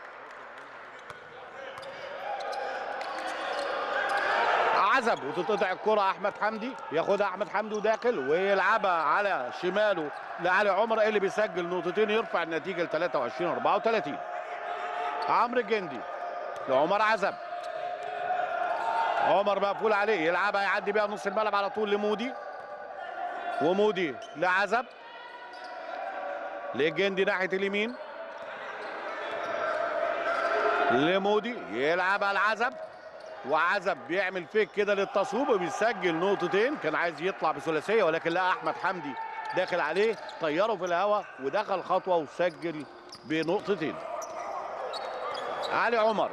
عزب وتتقطع الكرة، احمد حمدي ياخدها، احمد حمدي وداخل ويلعبها على شماله لعلي عمر اللي بيسجل نقطتين، يرفع النتيجه ل 23-34. عمرو الجندي لعمر عزب، عمر مقفول عليه، يلعبها يعدي بيها نص الملعب على طول لمودي، ومودي لعزب، للجندي ناحيه اليمين، لمودي يلعبها لعزب، وعزب بيعمل فيك كده للتصويب وبيسجل نقطتين. كان عايز يطلع بثلاثيه ولكن لقى احمد حمدي داخل عليه، طيره في الهواء ودخل خطوه وسجل بنقطتين. علي عمر،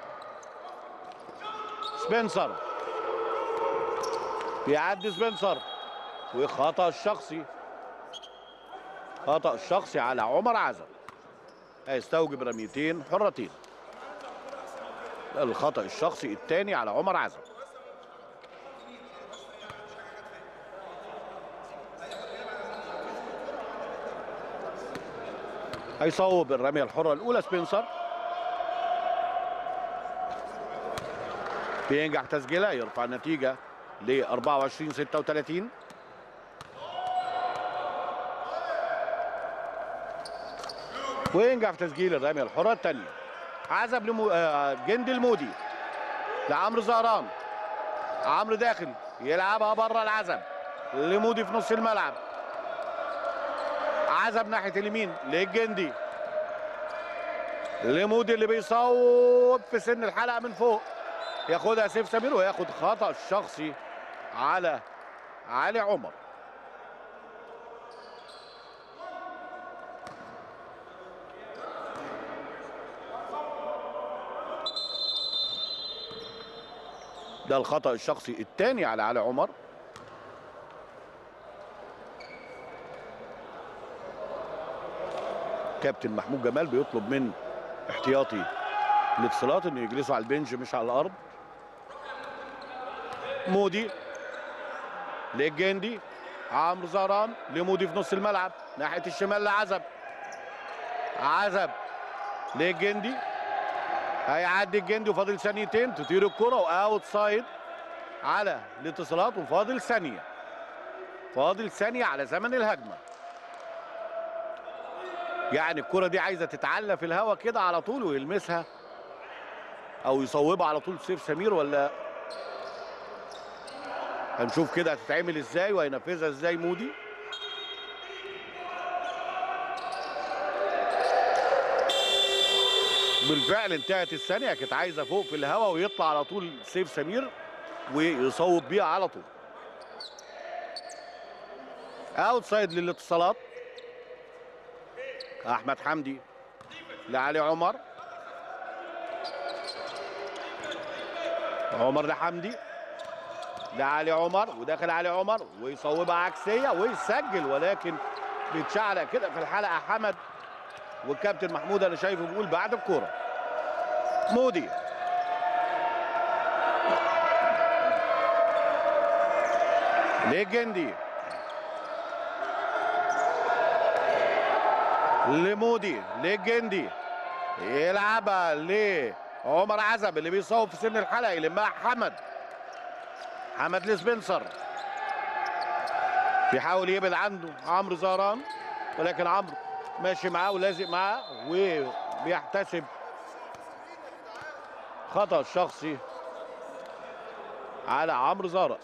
سبنسر بيعدي سبنسر، وخطأ الشخصي، خطأ الشخصي على عمر عزب، هيستوجب رميتين حرتين. الخطأ الشخصي الثاني على عمر عزب. هيصوب الرمية الحرة الأولى سبنسر، بينجح تسجيلها، يرفع النتيجة ل 24-36. وينجح في تسجيل الرمية الحرة الثانية. عزب جندي المودي لعمرو زهران، عمرو داخل يلعبها بره العزب لمودي في نص الملعب، عزب ناحيه اليمين للجندي، لمودي اللي بيصوب في سن الحلقه من فوق، ياخدها سيف سمير وياخد خطأ شخصي على علي عمر. ده الخطأ الشخصي الثاني على علي عمر. كابتن محمود جمال بيطلب من احتياطي الاتصالات انه يجلسوا على البنج مش على الارض. مودي للجندي، عمرو زهران لمودي في نص الملعب ناحيه الشمال لعزب، عزب للجندي، هيعدي الجندي وفاضل ثانيتين تطير الكرة واوت سايد على الاتصالات، وفاضل ثانية، فاضل ثانية على زمن الهجمة. يعني الكرة دي عايزة تتعلى في الهواء كده على طول ويلمسها او يصوبها على طول سيف سمير، ولا هنشوف كده هتتعمل ازاي وهينفذها ازاي مودي. بالفعل انتهت الثانية، كانت عايزة فوق في الهواء ويطلع على طول سيف سمير ويصوب بيها على طول. اوت سايد للاتصالات. احمد حمدي لعلي عمر، عمر لحمدي لعلي عمر، وداخل علي عمر ويصوبها عكسيه ويسجل، ولكن بيتشعلق كده في الحلقه حمد، والكابتن محمود انا شايفه بيقول بعد الكوره. مودي للجندي، لمودي للجندي، يلعبها لعمر عزب اللي بيصوب في سن الحلقه، يلمها حمد لسبنسر، بيحاول يبعد عنده عمرو زهران، ولكن عمرو ماشي معاه ولازق معاه وبيحتسب خطأ شخصي على عمرو زهران.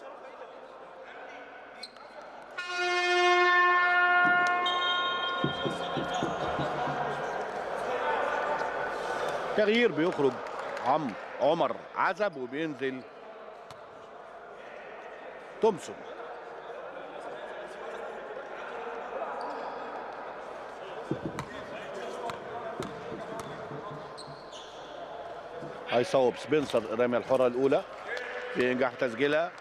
تغيير، بيخرج عمر عزب وبينزل تومسون. هيصوب سبنسر الرمية الحرة الأولى بينجح تسجيلها.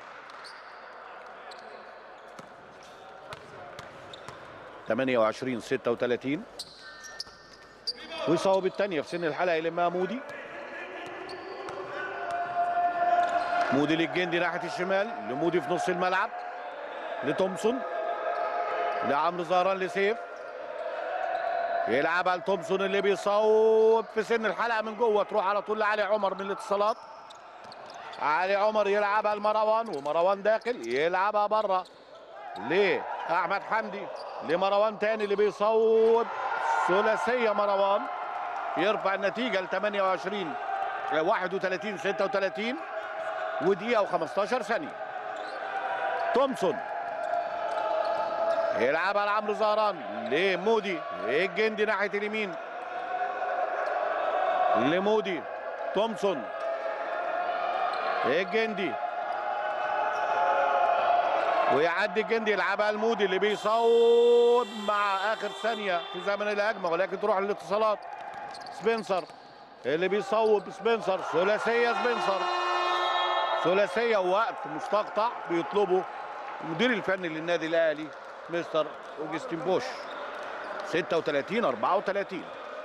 28-36. ويصوب الثانية في سن الحلقة يلمها مودي. مودي للجندي ناحية الشمال، لمودي في نص الملعب، لتومسون، لعمرو زهران، لسيف. يلعبها لتومسون اللي بيصوب في سن الحلقة من جوه، تروح على طول لعلي عمر من الاتصالات. علي عمر يلعبها لمروان، ومروان داخل يلعبها بره لأحمد حمدي، لمروان تاني اللي بيصوب ثلاثية. مروان يرفع النتيجة ل 31-36 ودقيقة و15 ثانية. تومسون يلعبها لعمرو زهران، لمودي، الجندي ناحية اليمين، لمودي. تومسون، الجندي، ويعدي الجندي يلعبها لمودي اللي بيصوب مع اخر ثانيه في زمن الهجمه، ولكن تروح للاتصالات. سبنسر اللي بيصوب، سبنسر، ثلاثيه سبنسر، ثلاثيه ووقت مستقطع بيطلبه المدير الفني للنادي الاهلي مستر اوجستين بوش. 36-34.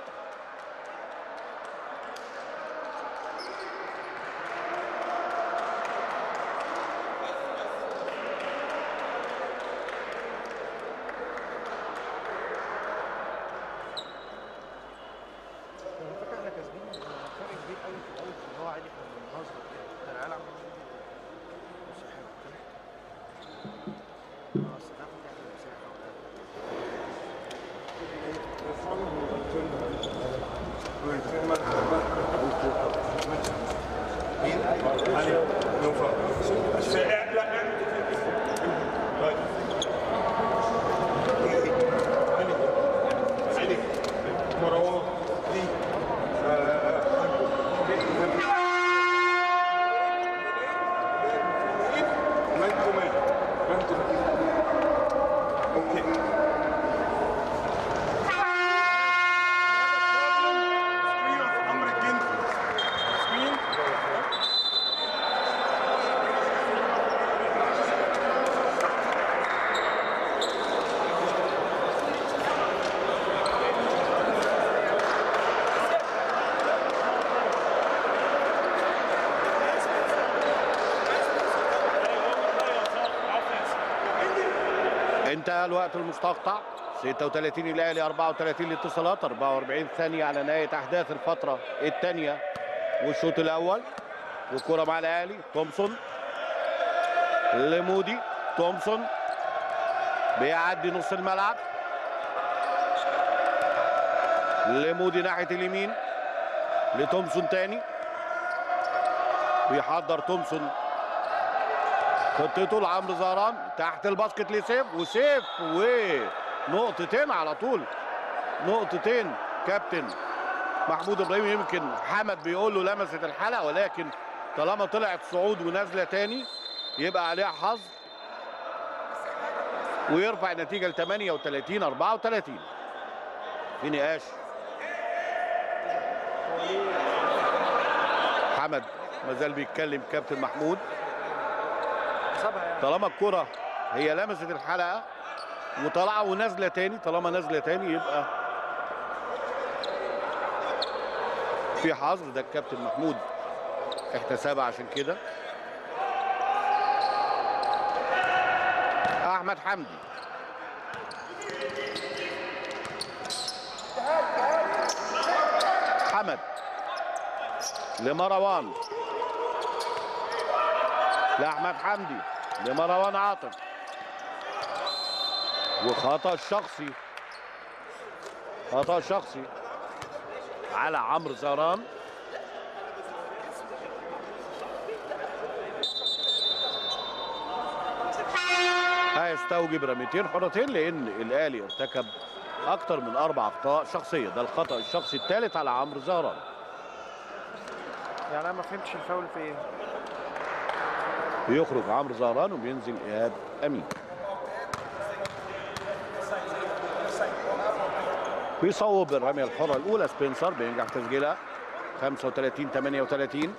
انتهى الوقت المستقطع. 36 الاهلي، 34 الاتصالات. 44 ثانيه على نهايه احداث الفتره الثانيه والشوط الاول. والكره مع الاهلي. تومسون لمودي. تومسون بيعدي نص الملعب لمودي ناحيه اليمين، لتومسون تاني. بيحضر تومسون خطته لعمرو زهران تحت الباسكت لسيف، وسيف ونقطتين على طول. نقطتين كابتن محمود ابراهيم. يمكن حمد بيقول له لمست الحلقه، ولكن طالما طلعت صعود ونازله تاني يبقى عليها حظ، ويرفع النتيجه ل 38-34 في نقاش. حمد ما زال بيتكلم كابتن محمود. طالما الكرة هي لمست الحلقة وطالعة ونازلة تاني، طالما نازلة تاني يبقى في حظر. ده الكابتن محمود احتسابها عشان كده. أحمد حمدي حمد لمروان، لأحمد حمدي، لمروان عاطف، وخطأ شخصي، خطأ شخصي على عمرو زهران. هيستوجب رميتين حرتين لأن الأهلي ارتكب أكثر من 4 أخطاء شخصية. ده الخطأ الشخصي الثالث على عمرو زهران. يعني انا ما فهمتش الفاول في ايه. بيخرج عمرو زهران وبينزل ايهاب امين. بيصوب الرميه الحره الاولى سبنسر بينجح تسجيلها 35-38.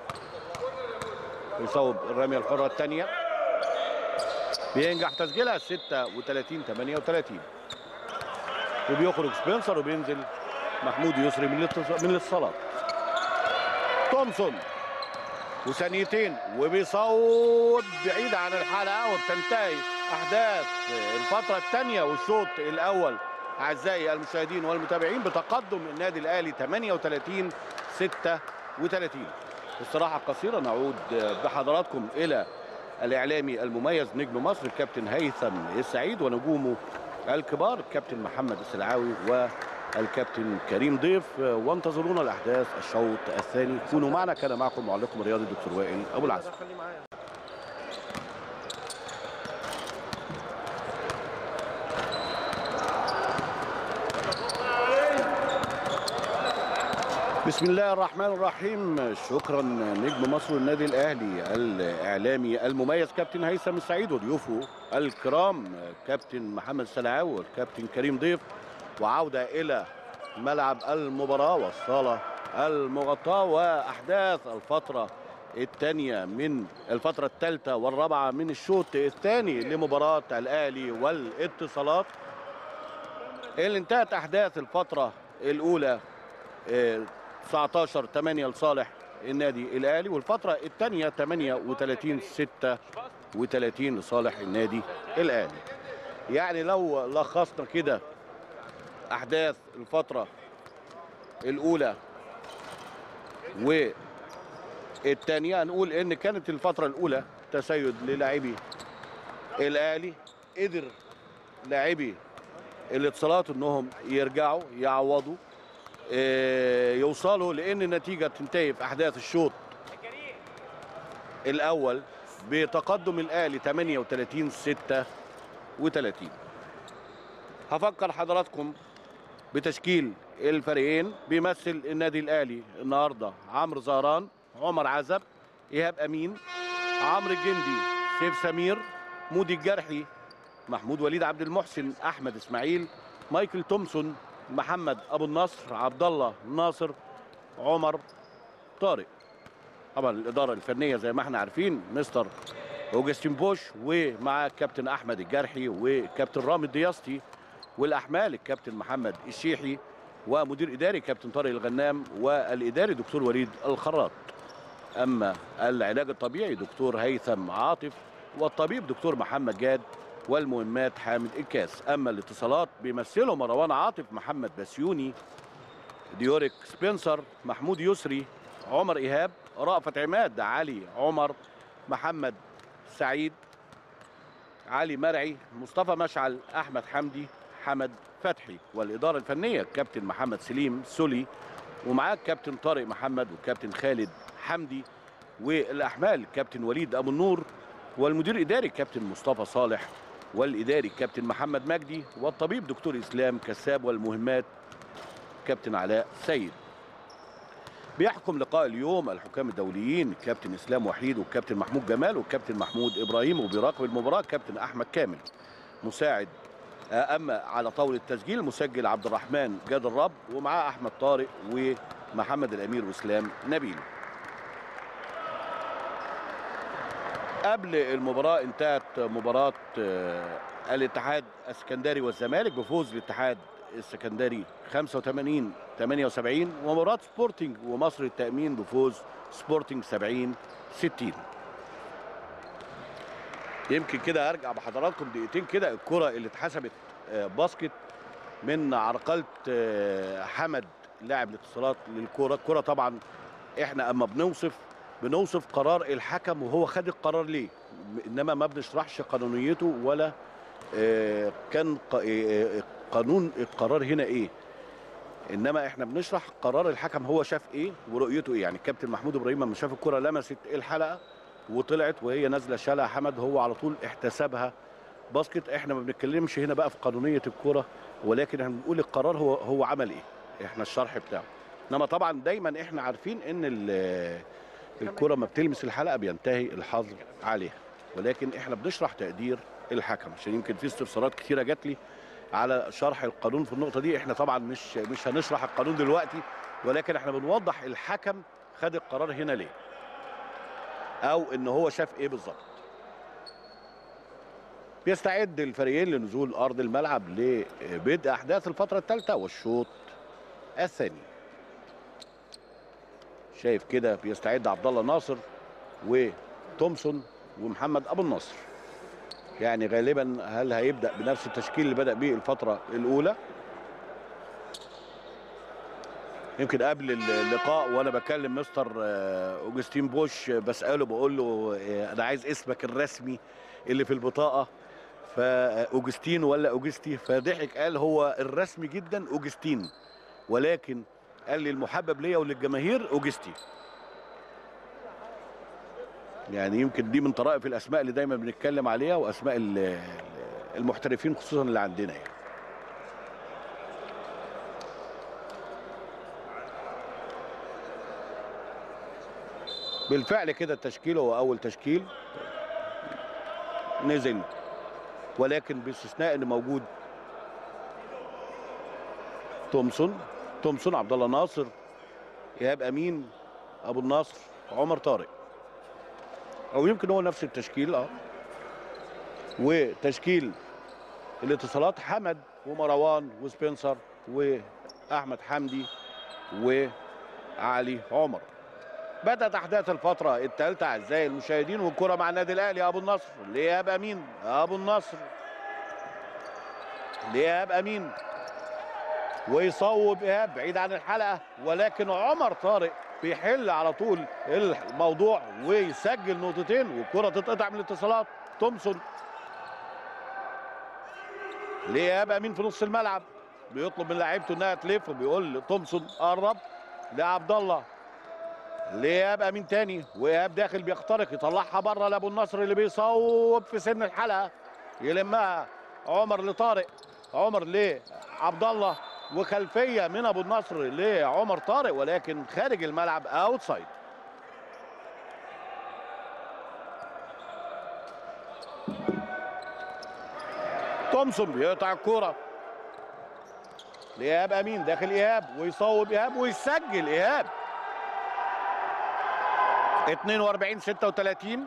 بيصوب الرميه الحره الثانيه بينجح تسجيلها 36-38. وبيخرج سبنسر وبينزل محمود يسري من الاتصالات. تومسون وثانيتين وبيصوب بعيد عن الحلقه وبتنتهي احداث الفتره الثانيه والشوط الاول اعزائي المشاهدين والمتابعين بتقدم النادي الاهلي 38-36. استراحه قصيره نعود بحضراتكم الى الاعلامي المميز نجم مصر الكابتن هيثم السعيد ونجومه الكبار الكابتن محمد السلعاوي والكابتن كريم ضيف، وانتظرونا الاحداث الشوط الثاني. كونوا معنا. كان معكم معلقكم الرياضي الدكتور وائل ابو العزم. بسم الله الرحمن الرحيم. شكرا نجم مصر النادي الاهلي الاعلامي المميز كابتن هيثم السعيد وضيوفه الكرام كابتن محمد السلعاوي والكابتن كريم ضيف. وعوده الى ملعب المباراه والصاله المغطاه واحداث الفتره الثانيه من الفتره الثالثه والرابعه من الشوط الثاني لمباراه الاهلي والاتصالات اللي انتهت احداث الفتره الاولى 19-8 لصالح النادي الاهلي، والفتره الثانيه 38-36 لصالح النادي الاهلي. يعني لو لخصنا كده احداث الفتره الاولى والثانيه هنقول ان كانت الفتره الاولى تسيد للاعبي الاهلي، قدر لاعبي الاتصالات انهم يرجعوا يعوضوا يوصلوا لان النتيجه تنتهي في احداث الشوط الاول بتقدم الاهلي 38-36. هفكر حضراتكم بتشكيل الفريقين. بيمثل النادي الاهلي النهارده عمرو زهران، عمر عزب، ايهاب امين، عمرو الجندي، سيف سمير، مودي الجرحي، محمود وليد عبد المحسن، احمد اسماعيل، مايكل تومسون، محمد ابو النصر، عبد الله ناصر، عمر طارق. طبعا الاداره الفنيه زي ما احنا عارفين مستر اوجستين بوش، ومع الكابتن احمد الجرحي وكابتن رامي الدياسطي، والاحمال الكابتن محمد الشيحي، ومدير اداري كابتن طارق الغنام، والاداري دكتور وليد الخراط. اما العلاج الطبيعي دكتور هيثم عاطف، والطبيب دكتور محمد جاد، والمهمات حامد الكاس. اما الاتصالات بيمثلوا مروان عاطف، محمد بسيوني، ديوريك سبنسر، محمود يسري، عمر ايهاب، رأفت عماد، علي عمر، محمد سعيد، علي مرعي، مصطفى مشعل، احمد حمدي، حمد فتحي. والاداره الفنيه الكابتن محمد سليم سولي، ومعاه الكابتن طارق محمد والكابتن خالد حمدي، والاحمال الكابتن وليد ابو النور، والمدير الاداري الكابتن مصطفى صالح، والاداري الكابتن محمد مجدي، والطبيب دكتور اسلام كساب، والمهمات كابتن علاء سيد. بيحكم لقاء اليوم الحكام الدوليين الكابتن اسلام وحيد والكابتن محمود جمال والكابتن محمود ابراهيم، وبيراقب المباراه الكابتن احمد كامل. مساعد اما على طاوله التسجيل مسجل عبد الرحمن جاد الرب، ومعاه احمد طارق ومحمد الامير واسلام نبيل. قبل المباراه انتهت مباراه الاتحاد السكندري والزمالك بفوز الاتحاد السكندري 85-78، ومباراه سبورتنج ومصر التأمين بفوز سبورتنج 70-60. يمكن كده ارجع بحضراتكم دقيقتين كده. الكره اللي اتحسبت باسكت من عرقله حمد لاعب الاتصالات للكره. الكره طبعا احنا اما بنوصف قرار الحكم وهو خد القرار ليه، انما ما بنشرحش قانونيته ولا كان قانون القرار هنا ايه، انما احنا بنشرح قرار الحكم هو شاف ايه ورؤيته ايه. يعني الكابتن محمود ابراهيم لما شاف الكره لمست الحلقه وطلعت وهي نازله شالها حمد، هو على طول احتسبها باسكت. احنا ما بنتكلمش هنا بقى في قانونيه الكره، ولكن احنا بنقول القرار هو عمل ايه، احنا الشرح بتاعه. انما طبعا دايما احنا عارفين ان الكرة ما بتلمس الحلقة بينتهي الحظر عليها، ولكن احنا بنشرح تقدير الحكم عشان يمكن في استفسارات كتيرة جات لي على شرح القانون في النقطة دي. احنا طبعا مش هنشرح القانون دلوقتي، ولكن احنا بنوضح الحكم خد القرار هنا ليه، او ان هو شاف ايه بالظبط. بيستعد الفريقين لنزول ارض الملعب لبدء احداث الفترة الثالثة والشوط الثاني. شايف كده بيستعد عبد الله ناصر وتومسون ومحمد ابو النصر. يعني غالبا هل هيبدا بنفس التشكيل اللي بدا به الفتره الاولى؟ يمكن قبل اللقاء وانا بكلم مستر اوجستين بوش بساله بقول له انا عايز اسمك الرسمي اللي في البطاقه، فاوجستين ولا اوجستي؟ فضحك قال هو الرسمي جدا اوجستين، ولكن قال لي المحبب ليا وللجماهير اوجستي. يعني يمكن دي من طرائف الاسماء اللي دايما بنتكلم عليها، واسماء المحترفين خصوصا اللي عندنا يعني. بالفعل كده التشكيل هو اول تشكيل نزل، ولكن باستثناء ان موجود تومسون، عبد الله ناصر، ايهاب امين، ابو النصر، عمر طارق، او يمكن هو نفس التشكيل. وتشكيل الاتصالات حمد ومروان وسبنسر واحمد حمدي وعلي عمر. بدأت احداث الفترة الثالثة اعزائي المشاهدين، والكرة مع النادي الاهلي. ابو النصر لايهاب امين، ابو النصر لايهاب امين، ويصوب ايهاب بعيد عن الحلقة، ولكن عمر طارق بيحل على طول الموضوع ويسجل نقطتين، والكرة تتقطع من الاتصالات. تومسون لايهاب امين في نص الملعب، بيطلب من لاعيبته انها تلف، وبيقول تومسون قرب لعبد الله، لايهاب امين تاني، وايهاب داخل بيخترق يطلعها بره لابو النصر اللي بيصوب في سن الحلقه، يلمها عمر لطارق، عمر لعبد الله، وخلفيه من ابو النصر لعمر طارق، ولكن خارج الملعب اوتسايد. تومسون بيقطع الكوره لايهاب امين، داخل ايهاب ويصوب ايهاب ويسجل ايهاب. 42-36،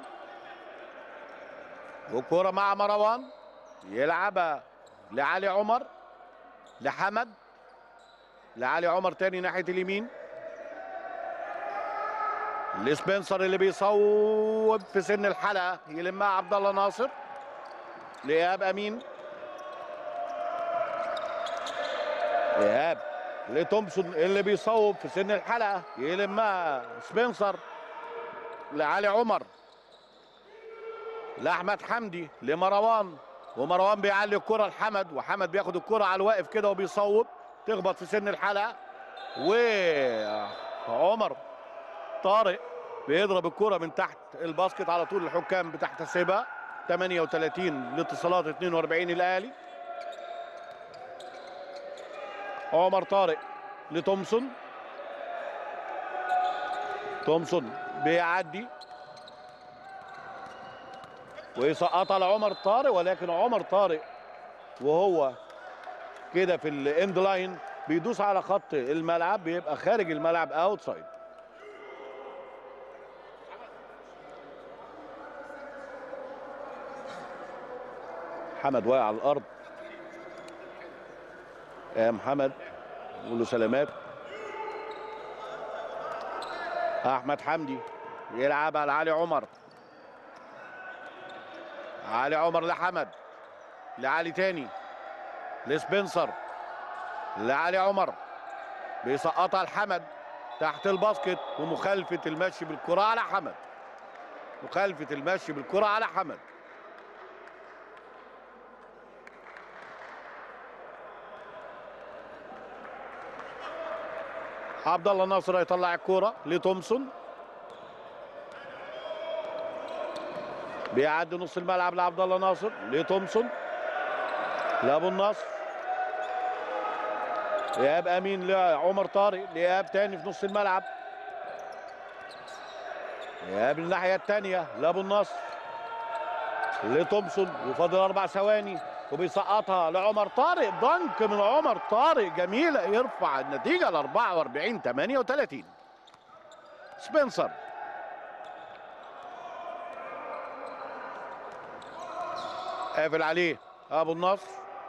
والكوره مع مروان يلعبها لعلي عمر، لحمد، لعلي عمر تاني ناحيه اليمين، لسبنسر اللي بيصوب في سن الحلقه، يلمها عبد الله ناصر لايهاب امين، ايهاب لتومسون اللي بيصوب في سن الحلقه، يلمها سبنسر لعلي عمر، لاحمد حمدي، لمروان، ومروان بيعلي الكره لحمد، وحمد بياخد الكره على الواقف كده وبيصوب، تخبط في سن الحلقه، وعمر طارق بيضرب الكره من تحت الباسكت على طول، الحكام بتحتسبها. 38 لاتصالات، 42 الاهلي. عمر طارق لتومسون، تومسون بيعدي ويسقطها لعمر طارق، ولكن عمر طارق وهو كده في الاند لاين بيدوس على خط الملعب، بيبقى خارج الملعب اوتسايد. محمد واقع على الارض، يا محمد نقول له سلامات. احمد حمدي يلعبها لعلي عمر، علي عمر لحمد، لعلي تاني، لسبنسر، لعلي عمر، بيسقطها لحمد تحت الباسكت، ومخالفة المشي بالكرة على حمد، مخالفة المشي بالكرة على حمد. عبد الله ناصر هيطلع الكرة لتومسون، بيعدي نص الملعب لعبد الله ناصر، لتومسون، لابو النصر، ايهاب امين لعمر طارق، لايهاب تاني في نص الملعب، يا الناحيه الثانيه لابو النصر لتومسون وفاضل 4 ثواني وبيسقطها لعمر طارق. ضنك من عمر طارق جميله يرفع النتيجه ل 44 38. سبنسر قافل عليه ابو النصر.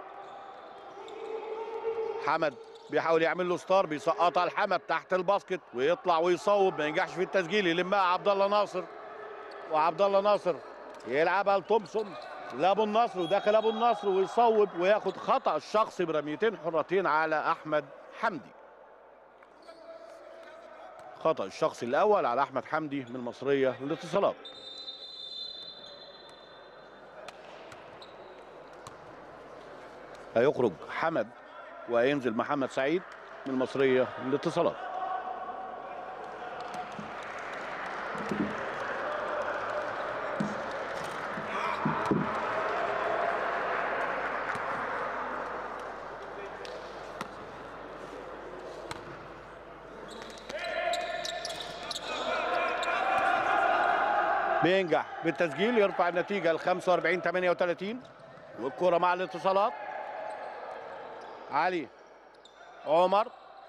حمد بيحاول يعمل له ستار بيسقطها لحمد تحت الباسكت ويطلع ويصوب ما ينجحش في التسجيل. يلمها عبد الله ناصر وعبد الله ناصر يلعبها لتومسون لابو النصر وداخل ابو النصر ويصوب وياخد خطأ الشخصي برميتين حرتين على احمد حمدي. خطأ الشخصي الاول على احمد حمدي من المصرية للاتصالات. هيخرج حمد وهينزل محمد سعيد من المصرية للاتصالات. بينجح بالتسجيل يرفع النتيجة ل 45 38. والكرة مع الاتصالات. علي عمر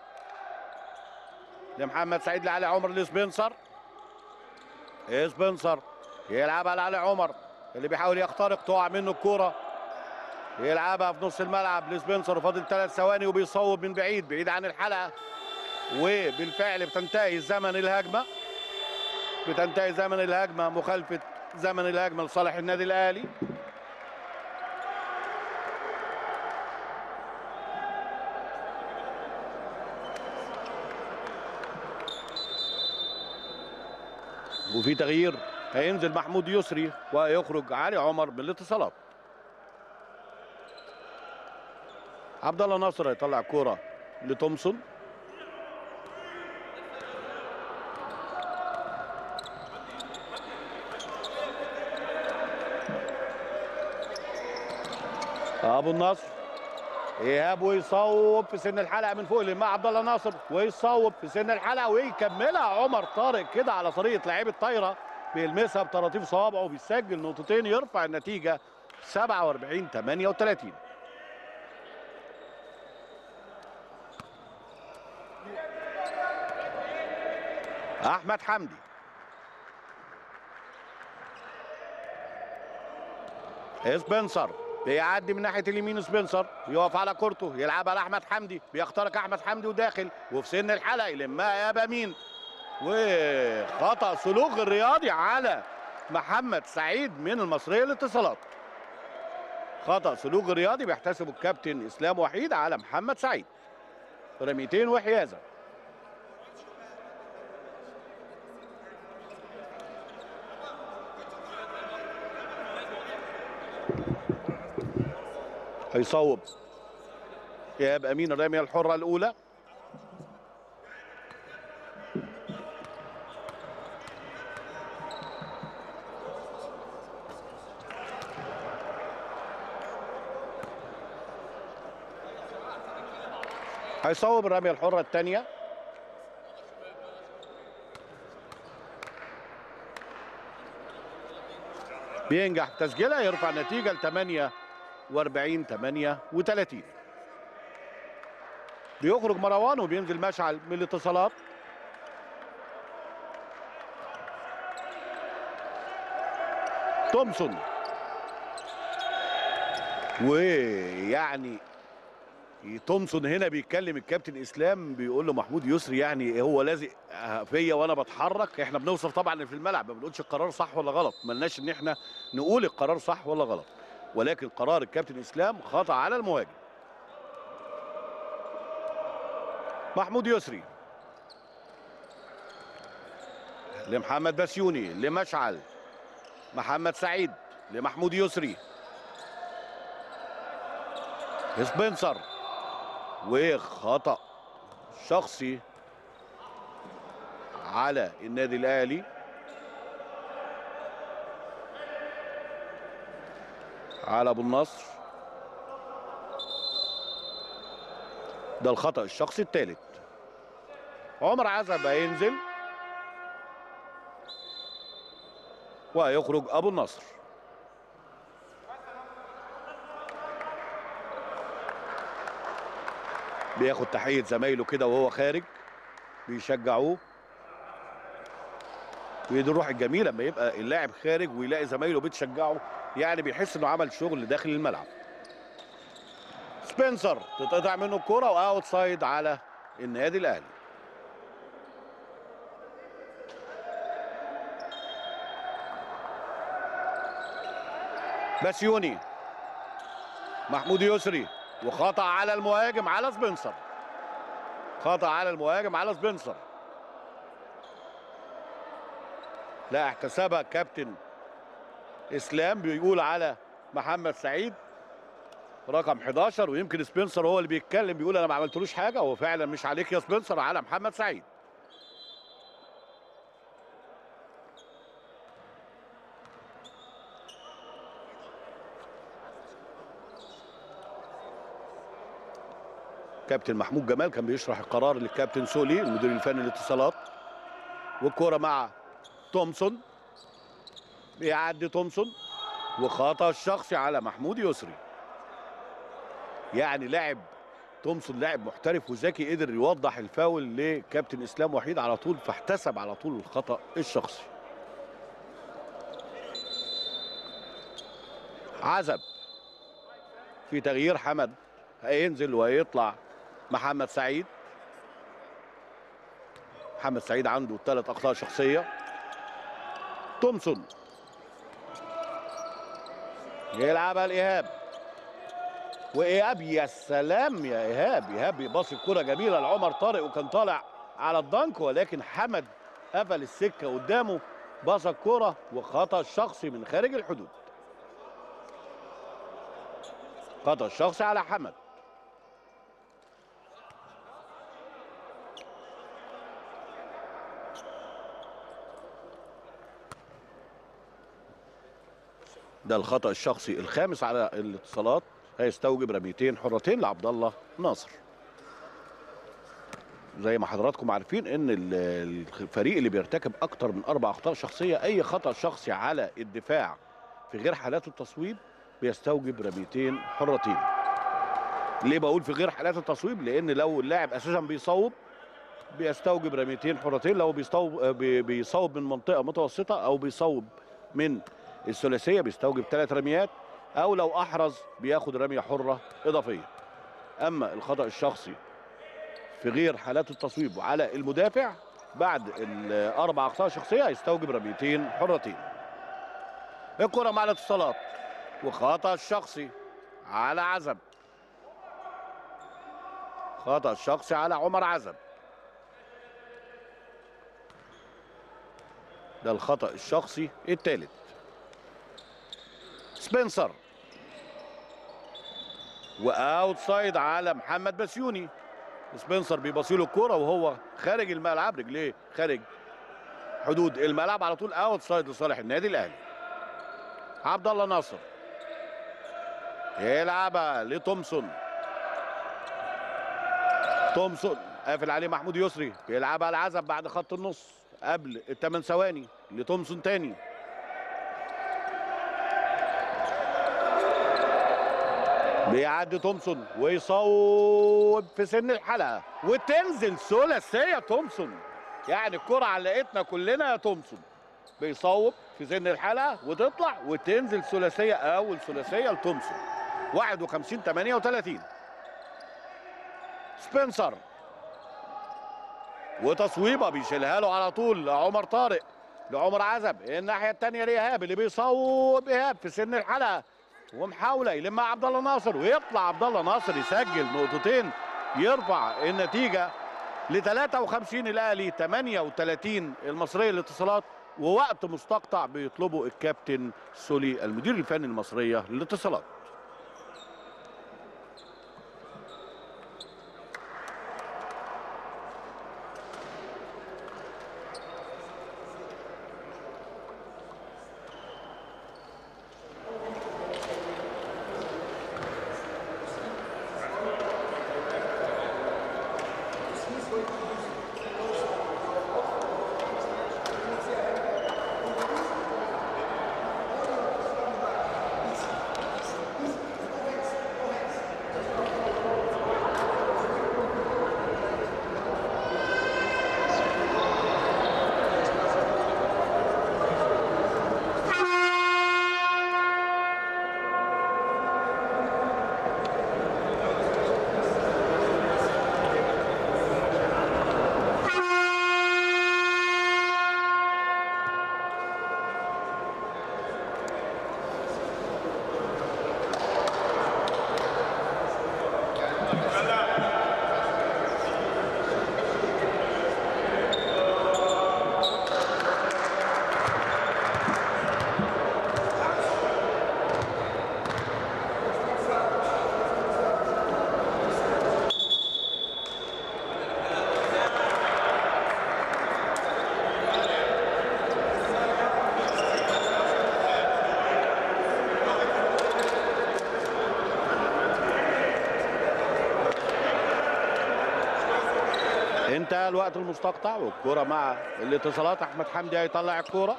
لمحمد سعيد لعلي عمر لسبنسر. سبنسر يلعبها لعلي عمر اللي بيحاول يخترق تقع منه الكرة. يلعبها في نص الملعب لسبنسر وفاضل 3 ثواني وبيصوب من بعيد عن الحلقة. وبالفعل بتنتهي زمن الهجمة. مخالفة زمن الهجمة لصالح النادي الأهلي. وفي تغيير هينزل محمود يسري ويخرج علي عمر بالاتصالات. عبد الله ناصر هيطلع كوره لتومسون. ابو النصر ايهاب ويصوب في سن الحلقه من فوق مع عبد الله ناصر ويصوب في سن الحلقه ويكملها عمر طارق كده على طريقه لعيب الطايره بيلمسها بطراطيف صوابعه وبيسجل نقطتين يرفع النتيجه 47 38. احمد حمدي سبنسر بيعدي من ناحيه اليمين. سبنسر يقف على كورته يلعبها لاحمد حمدي. بيخترق احمد حمدي وداخل وفي سن الحلقه يلمها يا بامين. وخطا سلوك الرياضي على محمد سعيد من المصريه للاتصالات. خطا سلوك الرياضي بيحتسبه الكابتن اسلام وحيد على محمد سعيد. رميتين وحيازه. هيصوب ايهاب امين الرميه الحره الاولى. هيصوب الرميه الحره الثانيه. بينجح تسجيلها يرفع النتيجه ل 48 38. بيخرج مروان وبينزل مشعل من الاتصالات. تومسون ويعني تومسون هنا بيتكلم الكابتن اسلام بيقول له محمود يسري يعني هو لازق فيا وانا بتحرك. احنا بنوصل طبعا في الملعب ما بنقولش القرار صح ولا غلط. ملناش ان احنا نقول القرار صح ولا غلط. ولكن قرار الكابتن اسلام خطأ على المهاجم. محمود يسري لمحمد بسيوني لمشعل. محمد سعيد لمحمود يسري. سبنسر وخطأ شخصي على النادي الاهلي على ابو النصر. ده الخطأ الشخصي الثالث. عمر عزب هينزل ويخرج ابو النصر. بياخد تحية زمايله كده وهو خارج، بيشجعوه. ودي الروح الجميلة لما يبقى اللاعب خارج ويلاقي زمايله بتشجعه، يعني بيحس انه عمل شغل داخل الملعب. سبنسر تتقطع منه الكرة واوت سايد على النادي الاهلي. بسيوني، محمود يسري، وخطأ على المهاجم على سبنسر. خطأ على المهاجم على سبنسر. لا احتسبها كابتن اسلام، بيقول على محمد سعيد رقم 11، ويمكن سبنسر هو اللي بيتكلم بيقول انا ما عملتلوش حاجه. هو فعلا مش عليك يا سبنسر، على محمد سعيد. كابتن محمود جمال كان بيشرح القرار للكابتن سولي المدير الفني للاتصالات. والكرة مع تومسون، بيعدي تومسون وخطأ الشخصي على محمود يسري. يعني لاعب تومسون لاعب محترف وذكي، قدر يوضح الفاول لكابتن اسلام وحيد على طول، فاحتسب على طول الخطأ الشخصي. عزب في تغيير، حمد هينزل وهيطلع محمد سعيد. محمد سعيد عنده 3 أخطاء شخصية. تومسون يلعبها لإيهاب، وإيهاب يا سلام يا إيهاب. إيهاب بيباصي الكرة جميلة لعمر طارق وكان طالع على الدنك، ولكن حمد قفل السكة قدامه، باص الكرة وخطأ شخصي من خارج الحدود. خطأ شخصي على حمد. ده الخطأ الشخصي الخامس على الاتصالات، هيستوجب رميتين حرتين لعبد الله ناصر. زي ما حضراتكم عارفين ان الفريق اللي بيرتكب اكتر من 4 اخطاء شخصيه، اي خطأ شخصي على الدفاع في غير حالات التصويب بيستوجب رميتين حرتين. ليه بقول في غير حالات التصويب؟ لان لو اللاعب اساسا بيصوب بيستوجب رميتين حرتين، لو بيصوب من منطقه متوسطه او بيصوب من الثلاثيه بيستوجب 3 رميات، او لو احرز بياخد رميه حره اضافيه. اما الخطأ الشخصي في غير حالات التصويب وعلى المدافع بعد ال4 اخطاء شخصيه هيستوجب رميتين حرتين. الكره مع الاتصالات وخطأ الشخصي على عزب. خطأ الشخصي على عمر عزب. ده الخطأ الشخصي الثالث. سبنسر واوتسايد على محمد بسيوني. سبنسر بيبصيله الكرة وهو خارج الملعب، رجليه خارج حدود الملعب على طول، اوتسايد لصالح النادي الاهلي. عبد الله ناصر يلعبها لتومسون. تومسون قافل عليه محمود يسري، يلعبها لعزب بعد خط النص قبل ال8 ثواني لتومسون تاني. بيعدي تومسون ويصوب في سن الحلقه وتنزل ثلاثيه تومسون. يعني الكره علقتنا كلنا يا تومسون. بيصوب في سن الحلقه وتطلع وتنزل ثلاثيه، اول ثلاثيه لتومسون. 51-38. سبنسر وتصويبه بيشيلها له على طول عمر طارق لعمر عزب. الناحيه الثانيه لايهاب اللي بيصوب ايهاب في سن الحلقه، ومحاوله يلمها عبد الله ناصر ويطلع عبد الله ناصر يسجل نقطتين، يرفع النتيجه ل 53 الاهلي 38 المصريه للاتصالات. ووقت مستقطع بيطلبه الكابتن سولي المدير الفني المصريه للاتصالات. انتهى الوقت المستقطع والكرة مع الاتصالات. احمد حمدي هيطلع الكرة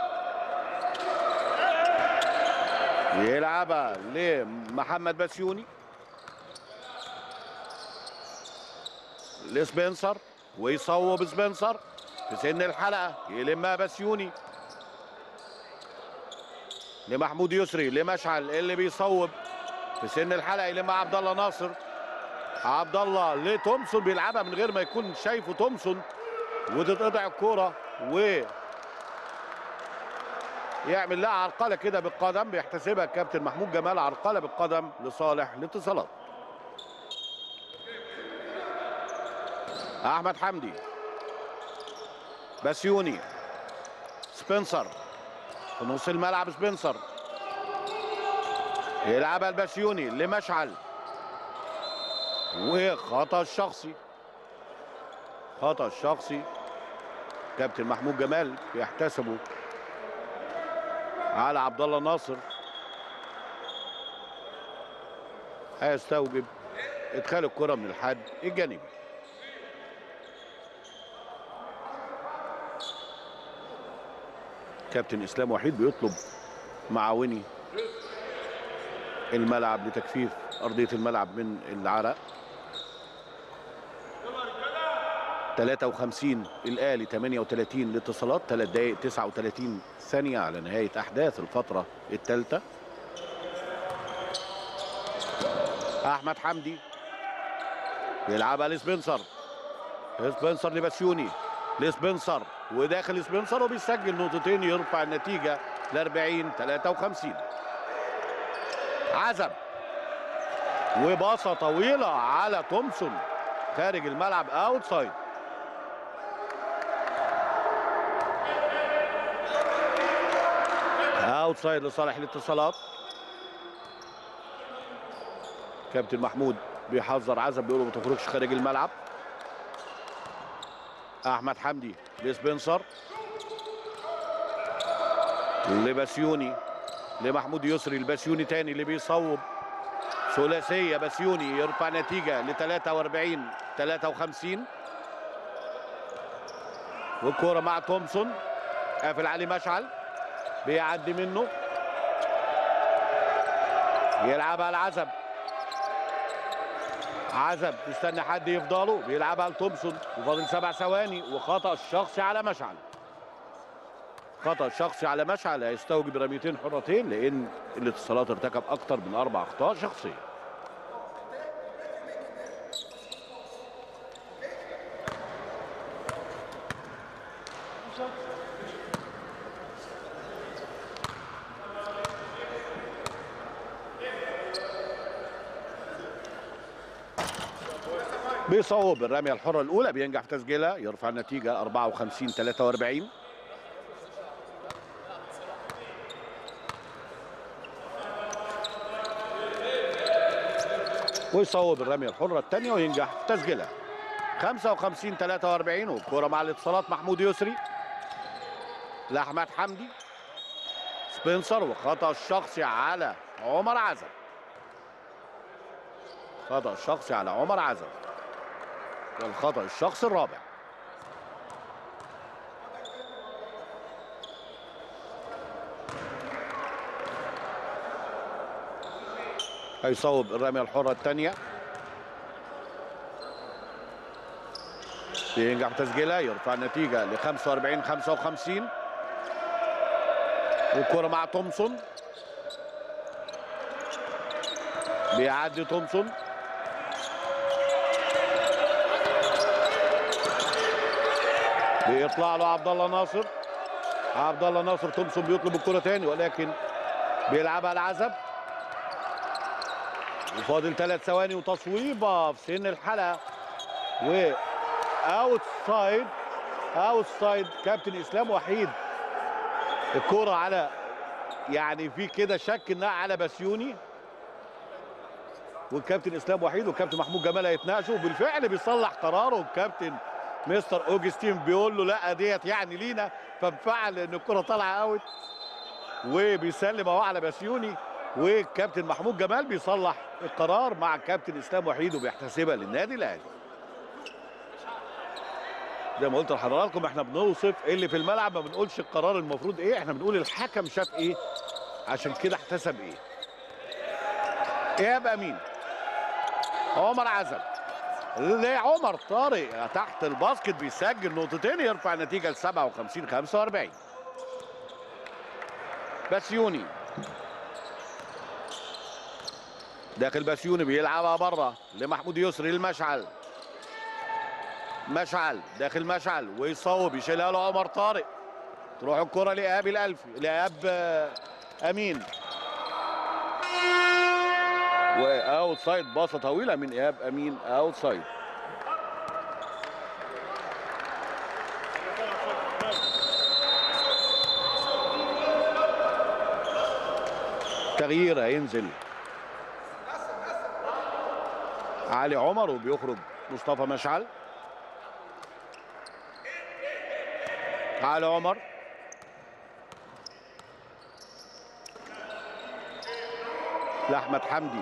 يلعبها لمحمد بسيوني لسبنسر ويصوب سبنسر في سن الحلقة يلمها بسيوني لمحمود يسري لمشعل اللي بيصوب في سن الحلقة يلمها عبد الله ناصر. عبد الله لتومسون بيلعبها من غير ما يكون شايفه تومسون وتتقطع الكوره يعمل لها عرقله كده بالقدم بيحتسبها الكابتن محمود جمال عرقله بالقدم لصالح الاتصالات. احمد حمدي بسيوني سبنسر في نص الملعب. سبنسر يلعبها البسيوني لمشعل وخطأ الشخصي. خطأ الشخصي كابتن محمود جمال بيحتسبه على عبد الله ناصر. هيستوجب ادخال الكرة من الحد الجانبي. كابتن اسلام وحيد بيطلب معاوني الملعب لتجفيف ارضيه الملعب من العرق. 53 الاهلي 38 الاتصالات. 3 دقائق 39 ثانيه على نهايه احداث الفتره الثالثه. احمد حمدي يلعبها لسبنسر. سبنسر لبسيوني لسبنسر وداخل سبنسر وبيسجل نقطتين يرفع النتيجه ل 40-53. عزب وباصه طويله على تومسون خارج الملعب اوتسايد. اوتسايد لصالح الاتصالات. كابتن محمود بيحذر عزب بيقول له ما تخرجش خارج الملعب. احمد حمدي لسبنسر لبسيوني لمحمود يسري. البسيوني تاني اللي بيصوب ثلاثيه. بسيوني يرفع نتيجه ل 43-53. والكوره مع تومسون قافل عليه مشعل بيعدي منه يلعبها لعزب. عزب يستنى حد يفضله بيلعبها لتومسون وفاضل 7 ثواني. وخطأ الشخصي على مشعل. خطأ شخصي على مشعل هيستوجب رميتين حرتين لان الاتصالات ارتكب اكتر من 4 اخطاء شخصيه. بيصوب الرميه الحره الاولى بينجح في تسجيلها يرفع النتيجه 54-43. ويصوب الرميه الحره الثانيه وينجح في تسجيلها 55-43. والكره مع الاتصالات محمود يسري لاحمد حمدي. سبنسر وخطأ الشخصي على عمر عزب. خطأ الشخصي على عمر عزب والخطأ الشخصي الرابع. هيصوب الرمية الحرة الثانية ينجح بتسجيلها يرفع النتيجة ل 45-55. والكرة مع تومسون بيعدي تومسون بيطلع له عبد الله ناصر. عبد الله ناصر تومسون بيطلب الكرة تاني ولكن بيلعبها لعزب. وفاضل 3 ثواني وتصويبه في سن الحلقة و اوتسايد. اوتسايد كابتن اسلام وحيد. الكرة على يعني في كده شك انها على بسيوني والكابتن اسلام وحيد والكابتن محمود جمال هيتناقشوا وبالفعل بيصلح قراره. الكابتن مستر اوجستين بيقول له لا ديت يعني لينا فانفعل ان الكرة طالعه اوت وبيسلم اهو على بسيوني. والكابتن محمود جمال بيصلح القرار مع الكابتن اسلام وحيد وبيحتسبها للنادي الاهلي. زي ما قلت لحضراتكم احنا بنوصف اللي في الملعب، ما بنقولش القرار المفروض ايه، احنا بنقول الحكم شاف ايه عشان كده احتسب ايه. ايهاب امين، عمر عزل لعمر طارق تحت الباسكت بيسجل نقطتين يرفع النتيجه ل 57-45. بسيوني داخل، بسيوني بيلعبها بره لمحمود يسري المشعل، مشعل داخل مشعل ويصوب يشيلها له عمر طارق، تروح الكره لايهاب الالفي، لايهاب امين، واوت سايد، باصه طويله من ايهاب امين، اوت سايد. تغيير هينزل علي عمر وبيخرج مصطفى مشعل. علي عمر لاحمد حمدي،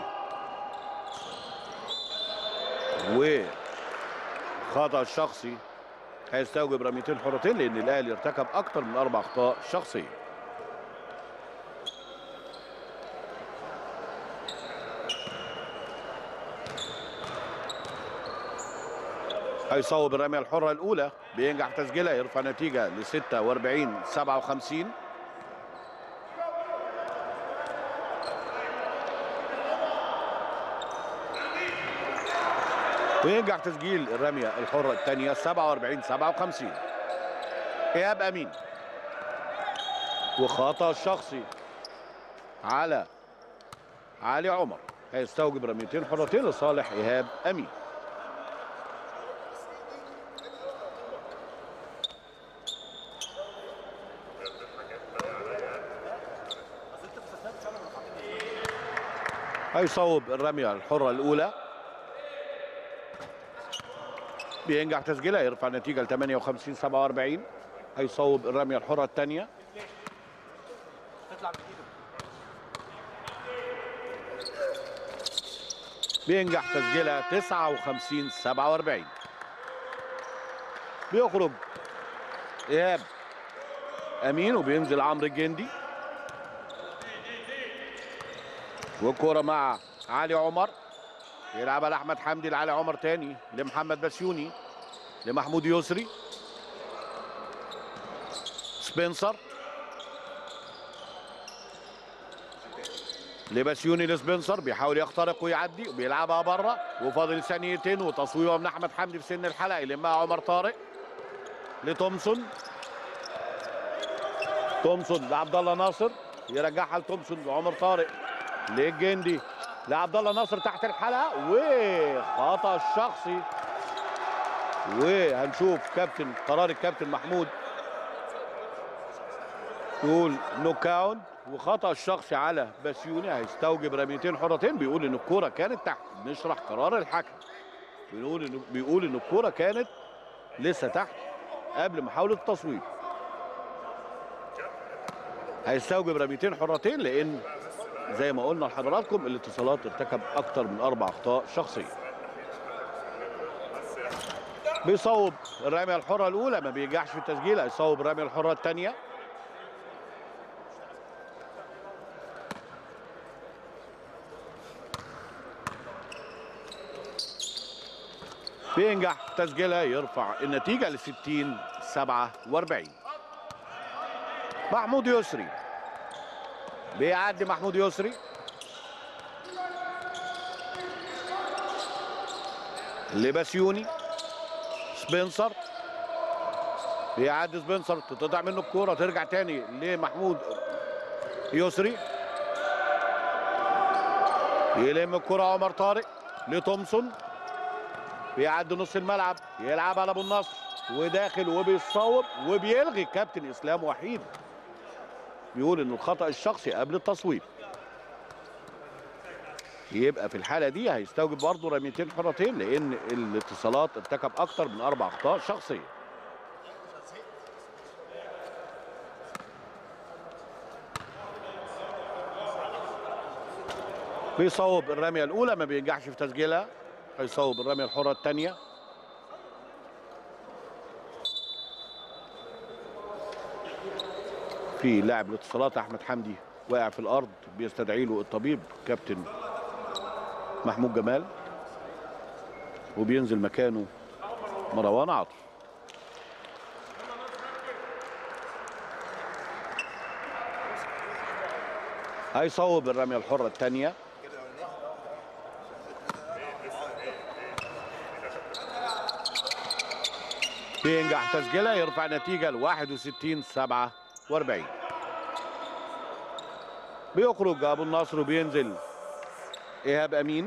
وخطأ شخصي هيستوجب رميتين حرتين لان الاهلي ارتكب اكثر من 4 اخطاء شخصيه. هيصوب الرميه الحره الاولى، بينجح تسجيلها يرفع نتيجه ل 46-57. وينجح تسجيل الرميه الحره الثانيه 47-57. ايهاب امين وخطأ شخصي على علي عمر هيستوجب رميتين حرتين لصالح ايهاب امين. هيصوب الرميه الحره الاولى، بينجح تسجيلها يرفع النتيجه ل 58-47. هيصوب الرميه الحره الثانيه، بينجح تسجيلها 59-47. بيخرج ايهاب امين وبينزل عمرو الجندي، والكوره مع علي عمر، يلعبها لاحمد حمدي، لعلي عمر تاني لمحمد بسيوني، لمحمود يسري، سبنسر لبسيوني، لسبنسر بيحاول يخترق ويعدي وبيلعبها بره، وفاضل ثانيتين وتصويبه من احمد حمدي في سن الحلقه يلمها عمر طارق لتومسون، تومسون لعبد الله ناصر، يرجعها لتومسون لعمر طارق للجندي، لعبد الله ناصر تحت الحلقه، وخطأ الشخصي، وهنشوف قرار الكابتن محمود يقول نوك اوت، وخطأ الشخصي على بسيوني هيستوجب رميتين حرتين. بيقول ان الكوره كانت تحت، نشرح قرار الحكم، بيقول ان الكوره كانت لسه تحت قبل محاوله التصويب. هيستوجب رميتين حرتين لان زي ما قلنا لحضراتكم الاتصالات ارتكب اكتر من 4 اخطاء شخصيه. بيصوب الرميه الحره الاولى، ما بينجحش في التسجيل، هيصوب الرميه الحره الثانيه، بينجح تسجيلها يرفع النتيجه ل 60-47. محمود يسري بيعدي، محمود يسري لبسيوني، سبنسر بيعدي، سبنسر تتقطع منه الكوره ترجع تاني لمحمود يسري، يلم الكوره عمر طارق لتومسون، بيعدي نص الملعب يلعب على ابو النصر وداخل وبيصوب وبيلغي الكابتن اسلام وحيد، بيقول انه الخطأ الشخصي قبل التصويب. يبقى في الحاله دي هيستوجب برضه رميتين حرتين لان الاتصالات ارتكب اكتر من 4 اخطاء شخصيه. بيصوب الرميه الاولى، ما بينجحش في تسجيلها، هيصوب الرميه الحره الثانيه، في لاعب الاتصالات احمد حمدي واقع في الارض، بيستدعي له الطبيب كابتن محمود جمال، وبينزل مكانه مروان عاطف. هيصوب الرميه الحره الثانيه. بينجح تسجيلها، يرفع نتيجه ل 61-47. بيخرج ابو النصر وبينزل ايهاب امين.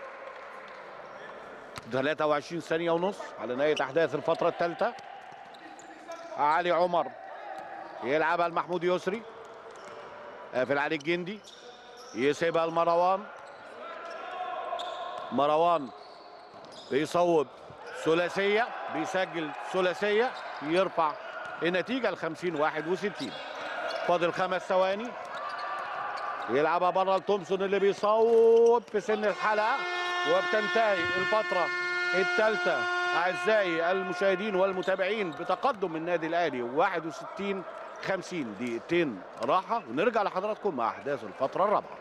23 ثانيه ونص على نهايه احداث الفتره الثالثه. علي عمر يلعبها لمحمود يسري، قافل علي الجندي، يسيبها لمروان. مروان بيصوب ثلاثيه، بيسجل ثلاثيه، يرفع النتيجه ل 50-61. فاضل 5 ثواني. يلعبها بره لتومسون اللي بيصوب في سن الحلقه، وبتنتهي الفتره الثالثه اعزائي المشاهدين والمتابعين بتقدم النادي الاهلي 61-50. دقيقتين راحه ونرجع لحضراتكم مع احداث الفتره الرابعه.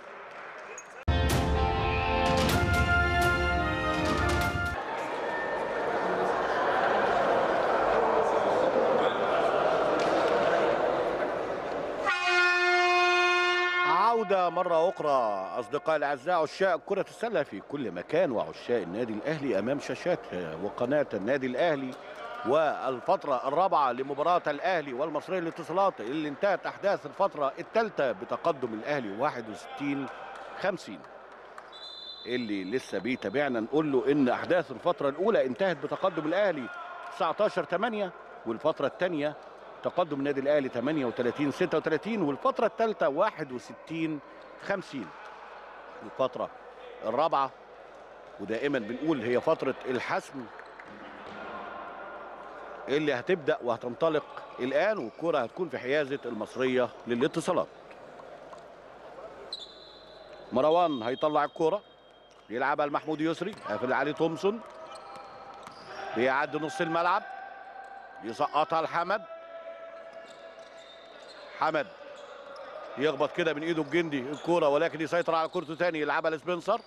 عودة مرة أخرى أصدقائي الأعزاء عشاق كرة السلة في كل مكان وعشاق النادي الأهلي أمام شاشات وقناة النادي الأهلي، والفترة الرابعة لمباراة الأهلي والمصرية للاتصالات اللي انتهت أحداث الفترة الثالثة بتقدم الأهلي 61-50. اللي لسه بيتابعنا نقول له إن أحداث الفترة الأولى انتهت بتقدم الأهلي 19-8، والفترة الثانية تقدم النادي الاهلي 38-36، والفتره الثالثه 61-50. الفتره الرابعه ودائما بنقول هي فتره الحسم اللي هتبدا وهتنطلق الان، والكره هتكون في حيازه المصريه للاتصالات. مروان هيطلع الكره يلعبها لمحمود يسري، قافل عليه تومسون، بيعدي نص الملعب، يسقطها لحمد. حمد يخبط كده من ايده الجندي الكوره، ولكن يسيطر على كورته تاني، يلعبها لسبنسر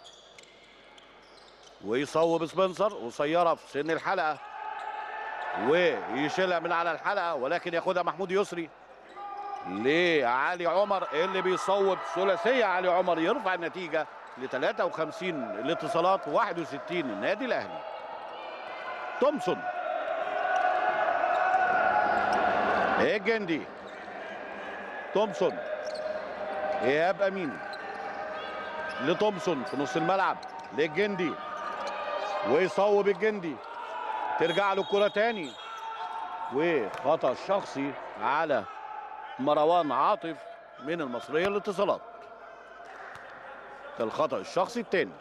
ويصوب سبنسر قصيره في سن الحلقه ويشيلها من على الحلقه، ولكن ياخدها محمود يسري لعلي عمر اللي بيصوب ثلاثيه. علي عمر يرفع النتيجه ل 53 الاتصالات 61 النادي الاهلي. تومسون الجندي، تومسون، ايهاب امين لتومسون في نص الملعب للجندي ويصوب الجندي، ترجع له الكره تاني وخطا شخصي على مروان عاطف من المصريه للاتصالات. ده الخطا الشخصي الثاني.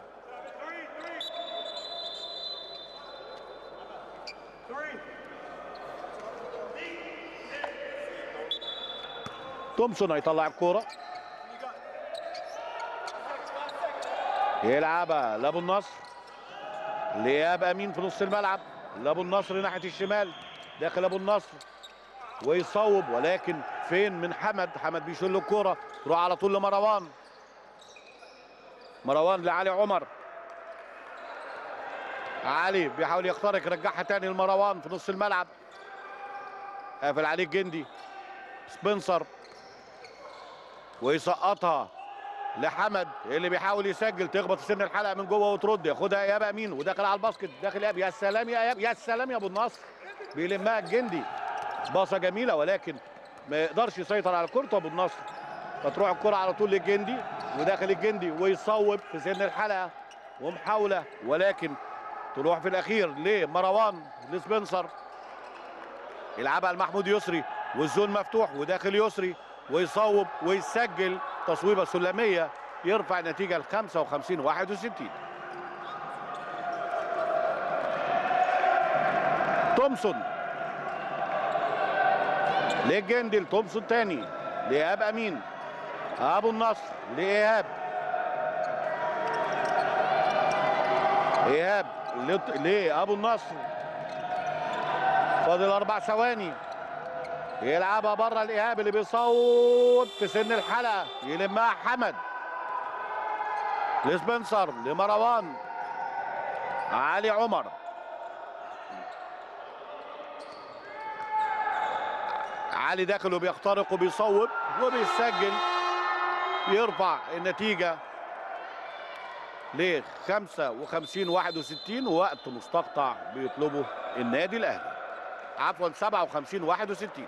تومسون هيطلع الكوره يلعبها لابو النصر، لإيهاب امين في نص الملعب، لابو النصر ناحيه الشمال، داخل ابو النصر ويصوب، ولكن فين من حمد. حمد بيشيل له الكوره تروح على طول لمروان. مروان لعلي عمر، علي بيحاول يخترق، يرجعها تاني لمروان في نص الملعب، قافل عليه الجندي. سبنسر ويسقطها لحمد اللي بيحاول يسجل، تخبط في سن الحلقه من جوه وترد، ياخدها ايهاب امين وداخل على الباسكت، داخل ايهاب. يا سلام يا ايهاب، يا سلام يا ابو النصر، بيلمها الجندي، باصه جميله ولكن ما يقدرش يسيطر على كورته ابو النصر، فتروح الكره على طول للجندي وداخل الجندي ويصوب في سن الحلقه ومحاوله، ولكن تروح في الاخير لمروان لسبنسر، يلعبها لمحمود يسري والزون مفتوح وداخل يسري ويصوب ويسجل تصويبه سلميه، يرفع النتيجه ل 55-61. تومسون للجندي، تومسون تاني لإيهاب امين، ابو النصر لإيهاب، ايهاب لابو النصر، فاضل 4 ثواني، يلعبها بره الإيهاب اللي بيصوت في سن الحلقة، يلمها حمد لسبنسر لمروان علي عمر. علي داخل وبيخترق وبيصوب وبيسجل، يرفع النتيجة ل 55-61، ووقت مستقطع بيطلبه النادي الأهلي، عفوا 57-61.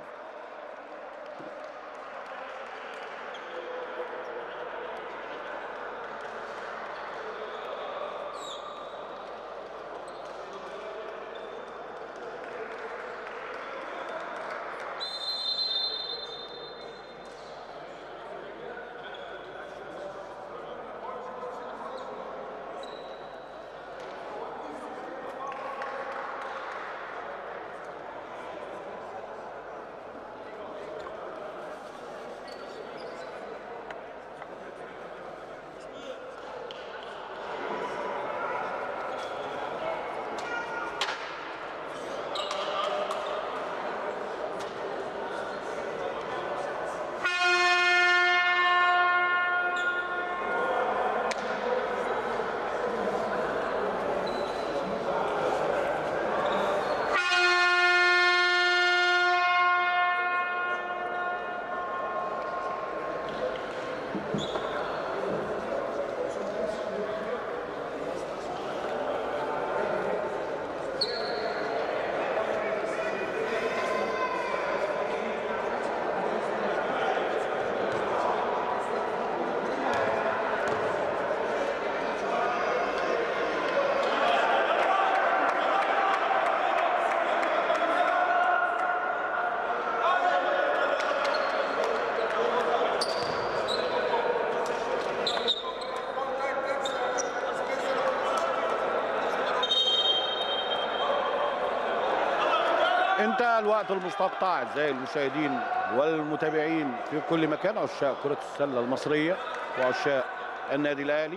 انتهى الوقت المستقطع اعزائي المشاهدين والمتابعين في كل مكان، عشاق كرة السلة المصرية وعشاق النادي الأهلي.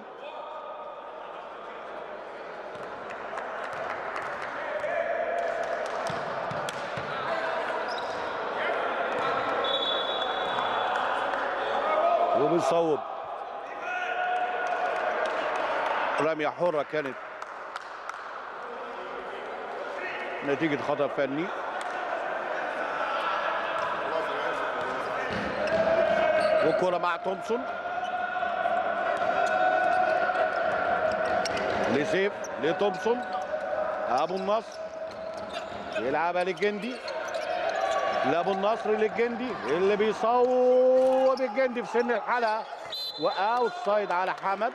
وبيصوب رمية حرة كانت نتيجة خطأ فني. والكرة مع تومسون لسيف لتومسون، ابو النصر يلعبها للجندي، لابو النصر للجندي اللي بيصوب الجندي في سن الحلقة، واوت سايد على حمد،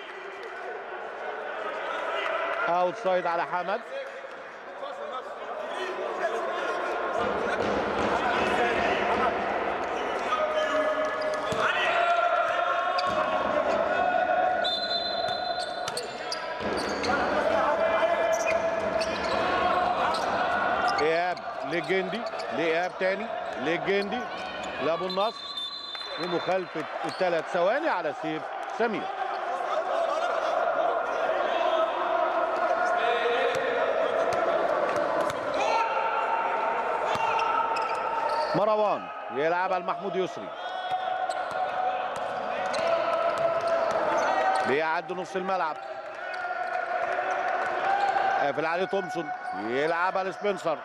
اوت سايد على حمد. ايهاب للجندي، لايهاب تاني للجندي، لابو النصر، ومخالفه الثلاث ثواني على سيف سمير. مروان يلعبها لمحمود يسري، بيعدي نص الملعب، قافل عليه تومسون، يلعبها لسبنسر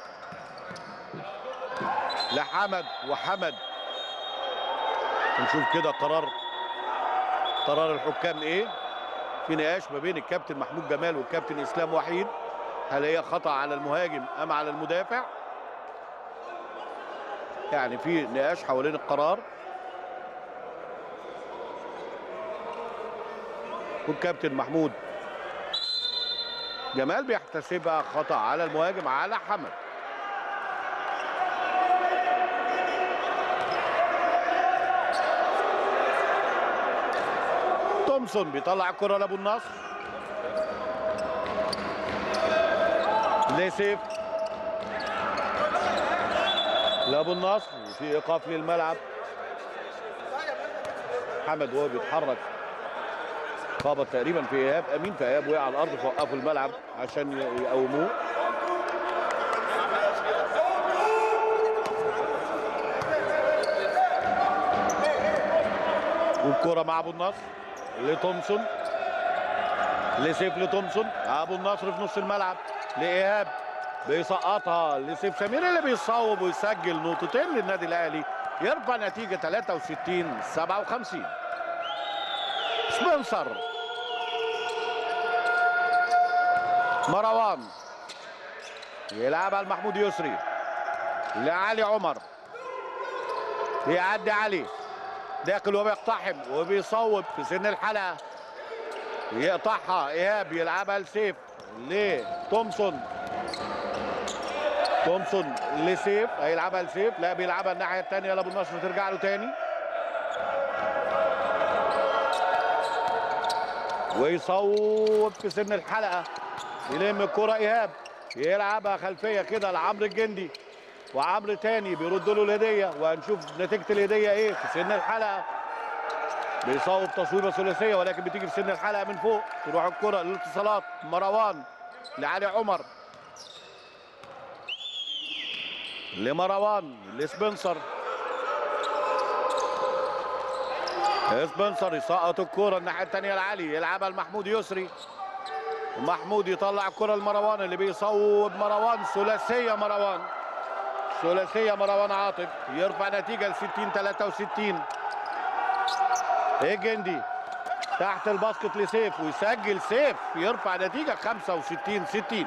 لحمد، وحمد نشوف كده قرار الحكام ايه. في نقاش ما بين الكابتن محمود جمال والكابتن اسلام وحيد، هل هي خطأ على المهاجم ام على المدافع؟ يعني في نقاش حوالين القرار، والكابتن محمود جمال بيحتسبها خطأ على المهاجم على حمد. تومسون بيطلع الكرة لابو النصر، لسيف لابو النصر، وفي ايقاف للملعب. حمد وهو بيتحرك خبط تقريبا في ايهاب امين، فايهاب وقع على الارض، فوقفوا الملعب عشان يقوموه. والكرة مع ابو النصر لتومسون، لسيف لتومسون، ابو النصر في نص الملعب لايهاب، بيسقطها لسيف سمير اللي بيصوب ويسجل نقطتين للنادي الاهلي، يرفع نتيجة 63-57. سبنسر، مروان يلعبها لمحمود يسري، لعلي عمر، بيعدي علي داخل وبيقتحم وبيصوب في سن الحلقة، يقطعها ايهاب، يلعبها لسيف لتومسون، تومسون لسيف، هيلعبها لسيف، لا بيلعبها الناحية الثانية لابو النصر، ترجع له تاني ويصوب في سن الحلقة، يلم الكرة ايهاب، يلعبها خلفية كده لعمرو الجندي، وعمرو تاني بيرد له الهدية، وهنشوف نتيجة الهدية ايه في سن الحلقة. بيصوب تصويبة ثلاثية ولكن بتيجي في سن الحلقة من فوق، تروح الكرة للاتصالات، مروان لعلي عمر، لمروان لسبنسر، سبنسر يسقط الكرة الناحية الثانية لعلي، يلعبها لمحمود يسري، ومحمود يطلع الكرة لمروان اللي بيصوب، مروان ثلاثية، مروان ثلاثية، مروان عاطف، يرفع نتيجة ل 60-63. الجندي تحت الباسكت لسيف ويسجل سيف، يرفع نتيجة 65-60.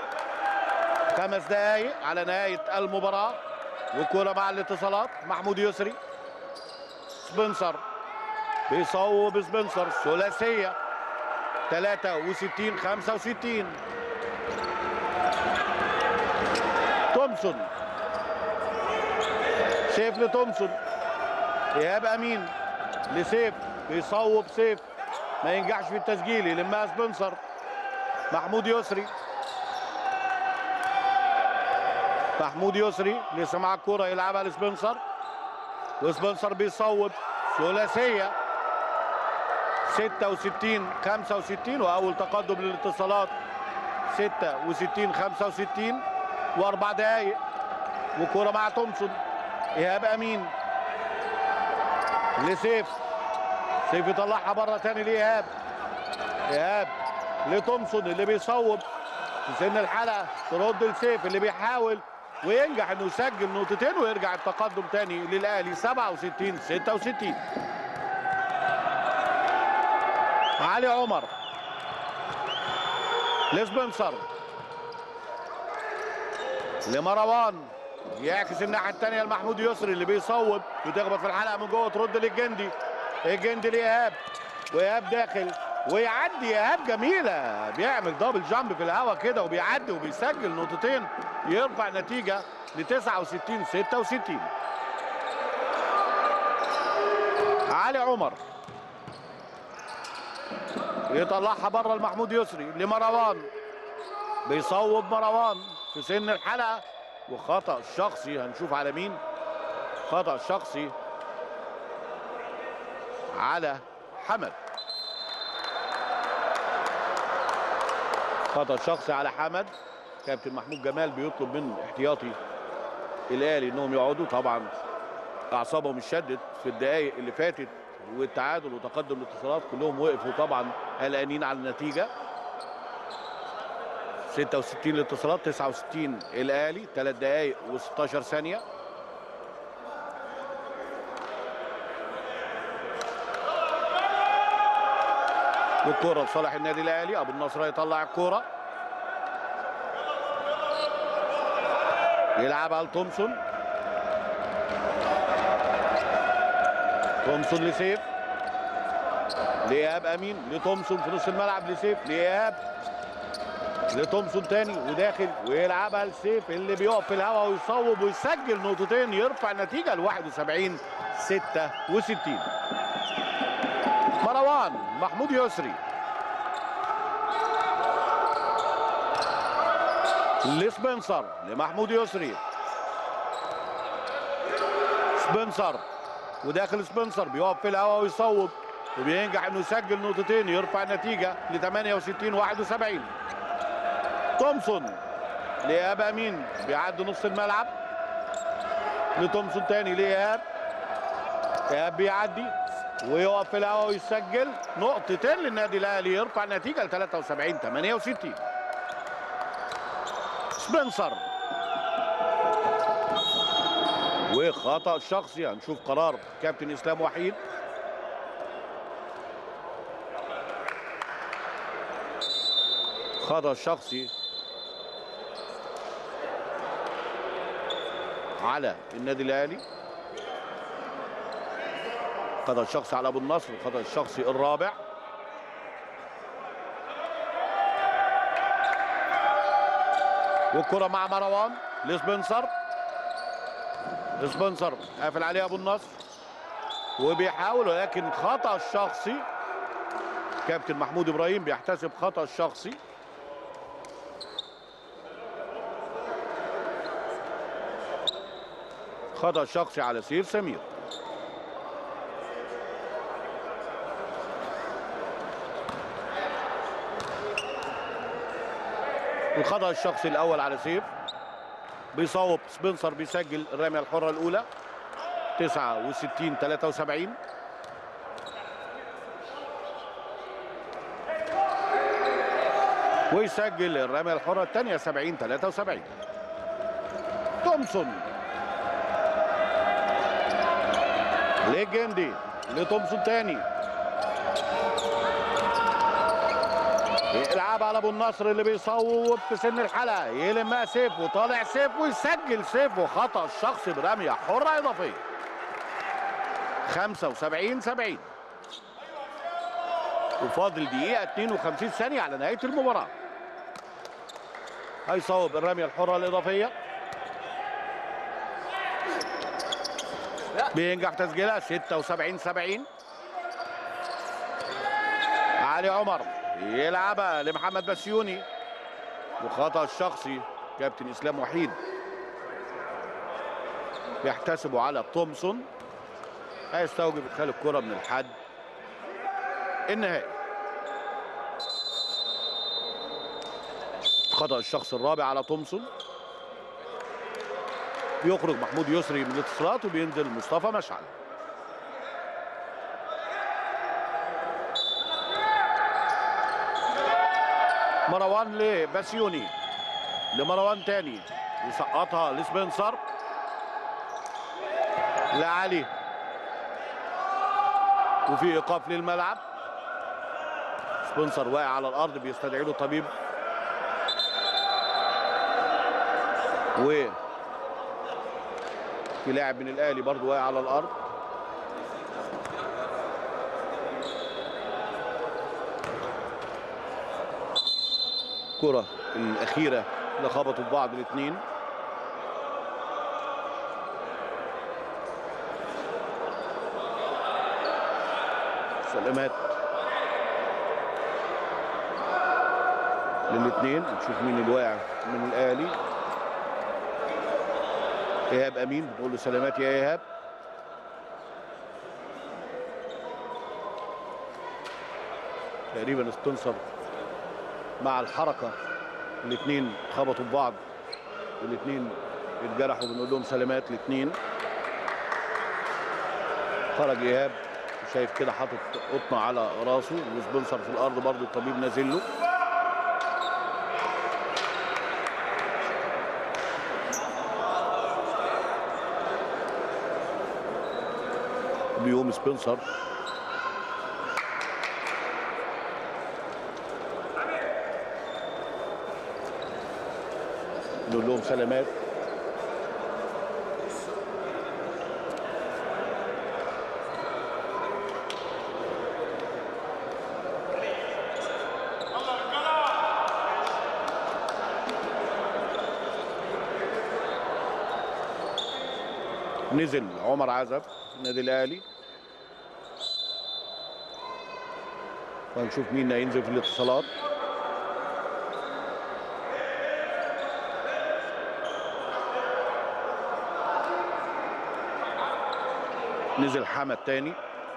5 دقايق على نهاية المباراة، والكرة مع الاتصالات، محمود يسري، سبنسر بيصوب، سبنسر ثلاثية 63-65. تومسون، سيف لتومسون، ايهاب امين لسيف، بيصوب سيف ما ينجحش في التسجيل، يلمها سبنسر، محمود يسري، محمود يسري لسه مع الكرة، يلعبها لسبنسر، وسبنسر بيصوب ثلاثية 66-65، واول تقدم للاتصالات 66-65، واربع دقايق، وكرة مع تومسون، ايهاب امين لسيف، سيف يطلعها بره تاني لايهاب، ايهاب لتومسون اللي بيصوب في سن الحلقة، ترد لسيف اللي بيحاول وينجح انه يسجل نقطتين، ويرجع التقدم تاني للاهلي 67-66. علي عمر لسبنسر، لمروان، يعكس الناحية الثانية لمحمود يسري اللي بيصوب، بتخبط في الحلقة من جوه، ترد للجندي، الجندي لإيهاب، وإيهاب داخل ويعدي، إيهاب جميلة، بيعمل دبل جامب في الهواء كده وبيعدي وبيسجل نقطتين، يرفع نتيجة ل 69-66. علي عمر يطلعها بره لمحمود يسري، لمروان، بيصوب مروان في سن الحلقة، وخطأ شخصي، هنشوف على مين، خطأ شخصي على حمد، خطأ شخصي على حمد. كابتن محمود جمال بيطلب من احتياطي الاهلي انهم يقعدوا، طبعا اعصابهم اتشدت في الدقائق اللي فاتت، والتعادل وتقدم الاتصالات كلهم وقفوا طبعا قلقانين على النتيجه. 66 الاتصالات 69 الاهلي، 3 دقائق و16 ثانيه. والكره لصالح النادي الاهلي، ابو النصر يطلع الكره، يلعبها لتومسون، تومسون لسيف، لإيهاب امين، لتومسون في نص الملعب، لسيف، لإيهاب، لتومسون تاني وداخل، ويلعبها لسيف اللي بيقف في الهواء ويصوب ويسجل نقطتين، يرفع النتيجه ل 71-66. مروان، محمود يسري، لسبنسر، لمحمود يسري، سبنسر وداخل سبنسر، بيقف في الهواء ويصوب وبينجح انه يسجل نقطتين، يرفع النتيجه ل 68-71. تومسون لإيهاب امين، بيعدي نص الملعب لتومسون تاني لإيهاب، إيهاب بيعدي ويقف في الهواء ويسجل نقطتين للنادي الاهلي، يرفع النتيجه ل 73-68. سبنسر وخطأ شخصي، هنشوف قرار كابتن اسلام وحيد. خطأ شخصي على النادي الاهلي، خطأ شخصي على ابو النصر، الخطأ الشخصي الرابع. والكرة مع مروان لسبنسر، سبنسر قافل عليه ابو النصر وبيحاول، ولكن خطأ شخصي. كابتن محمود ابراهيم بيحتسب خطأ شخصي. خطأ شخصي على سيف سمير. الخطأ الشخصي الاول على سيف، بيصوب سبنسر، بيسجل الرمية الحرة الاولى 69-73. ويسجل الرمية الحرة الثانية 70-73. تومسون لجندي لتومسون تاني، يلعب على ابو النصر اللي بيصوب في سن الحلقه، يلمها سيف وطالع سيف ويسجل سيف، وخطأ شخصي برميه حره اضافيه 75-70. وفاضل دقيقه 52 ثانيه على نهايه المباراه. هيصوب الرميه الحره الاضافيه، بينجح تسجيلها 76-70. علي عمر يلعبها لمحمد بسيوني، وخطأ الشخصي كابتن اسلام وحيد بيحتسبه على تومسون. هيستوجب ادخال الكرة من الحد النهائي. خطأ الشخص الرابع على تومسون. بيخرج محمود يسري من الاتصالات وبينزل مصطفى مشعل. مروان لبسيوني، لمروان تاني، يسقطها لسبنسر، لعلي، وفي ايقاف للملعب. سبنسر واقع على الارض، بيستدعي له الطبيب. وفي لاعب من الاهلي برضه واقع على الارض. الكرة الأخيرة اللي خبطوا في بعض الاثنين. سلامات للاثنين. نشوف مين اللي واقع من الأهلي. إيهاب أمين، بنقول له سلامات يا إيهاب. تقريبا استنصر مع الحركة، الاثنين خبطوا ببعض والاثنين اتجرحوا، بنقول لهم سلامات الاثنين. خرج ايهاب، شايف كده حاطط قطنه على راسه، وسبنسر في الارض برضه، الطبيب نازل له. بيقوم سبنسر، نقول لهم سلامات. نزل عمر عزب النادي الاهلي، وهنشوف مين هينزل في الاتصالات. نزل حمد تاني.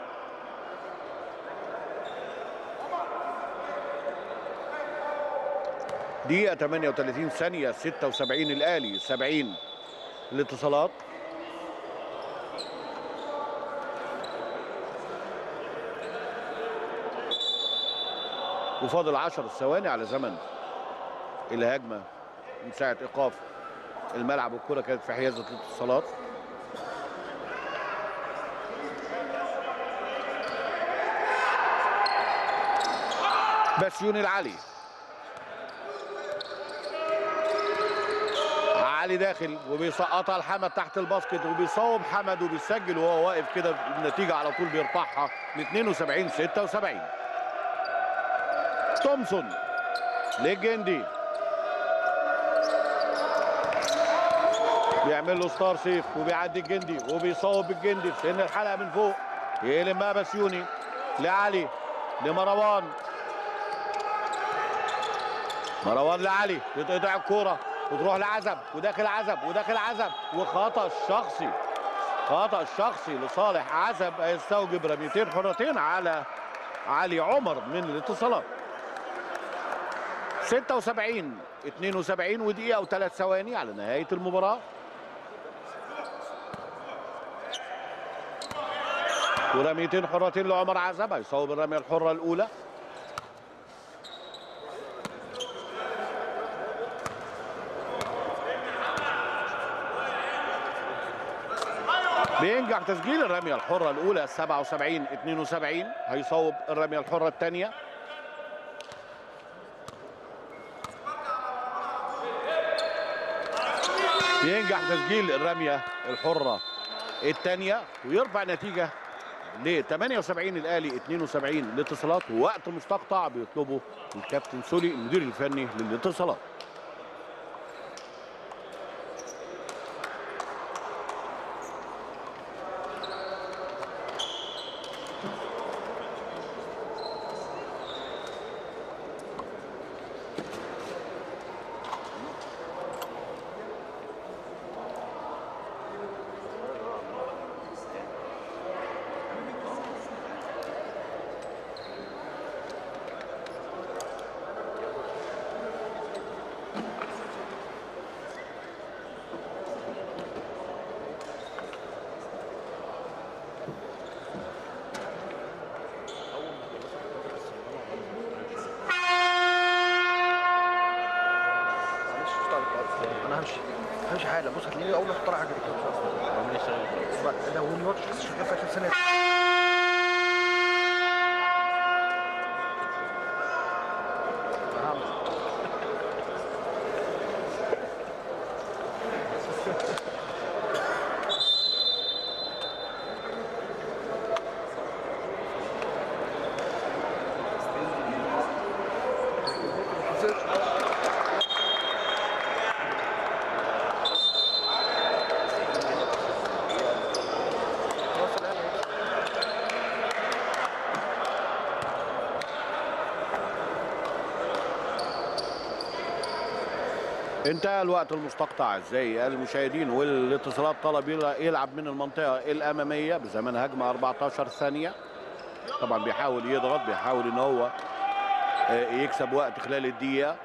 دقيقة 38 ثانية، 76 الأهلي 70 الاتصالات. وفاضل 10 ثواني على زمن الهجمه من ساعه ايقاف الملعب، والكره كانت في حيازه الاتصالات. بسيوني العلي، علي داخل وبيسقطها لحمد تحت الباسكت، وبيصوب حمد وبيسجل وهو واقف كده. النتيجه على طول بيرفعها ل 72-76. تومسون للجندي، بيعمل له ستار سيف وبيعدي الجندي وبيصوب الجندي في سن الحلقه من فوق. يلمها بسيوني لعلي لمروان، مروان لعلي، يتقطع الكوره وتروح لعزب وداخل عزب وداخل عزب، وخطأ شخصي، خطأ شخصي لصالح عزب هيستوجب رميتين حرتين على علي عمر من الاتصالات. 76-72 ودقيقة و3 ثواني على نهاية المباراة. ورميتين حرتين لعمر عزب، هيصوب الرمية الحرة الأولى. بينجح تسجيل الرمية الحرة الأولى 77-72. هيصوب الرمية الحرة الثانية. بينجح تسجيل الرمية الحرة الثانية ويرفع نتيجة ل 78 الأهلي 72 الاتصالات. ووقت مستقطع بيطلبه الكابتن سولي المدير الفني للاتصالات. همشي حالا. بص هتلاقيني اول ما اختار حاجه ده هو الماتش لسه شغال في اخر سنه. انتهى الوقت المستقطع اعزائي المشاهدين، والاتصالات طلب يلعب من المنطقه الاماميه بزمن هجمه 14 ثانيه. طبعا بيحاول يضغط، بيحاول ان هو يكسب وقت خلال الدقيقه.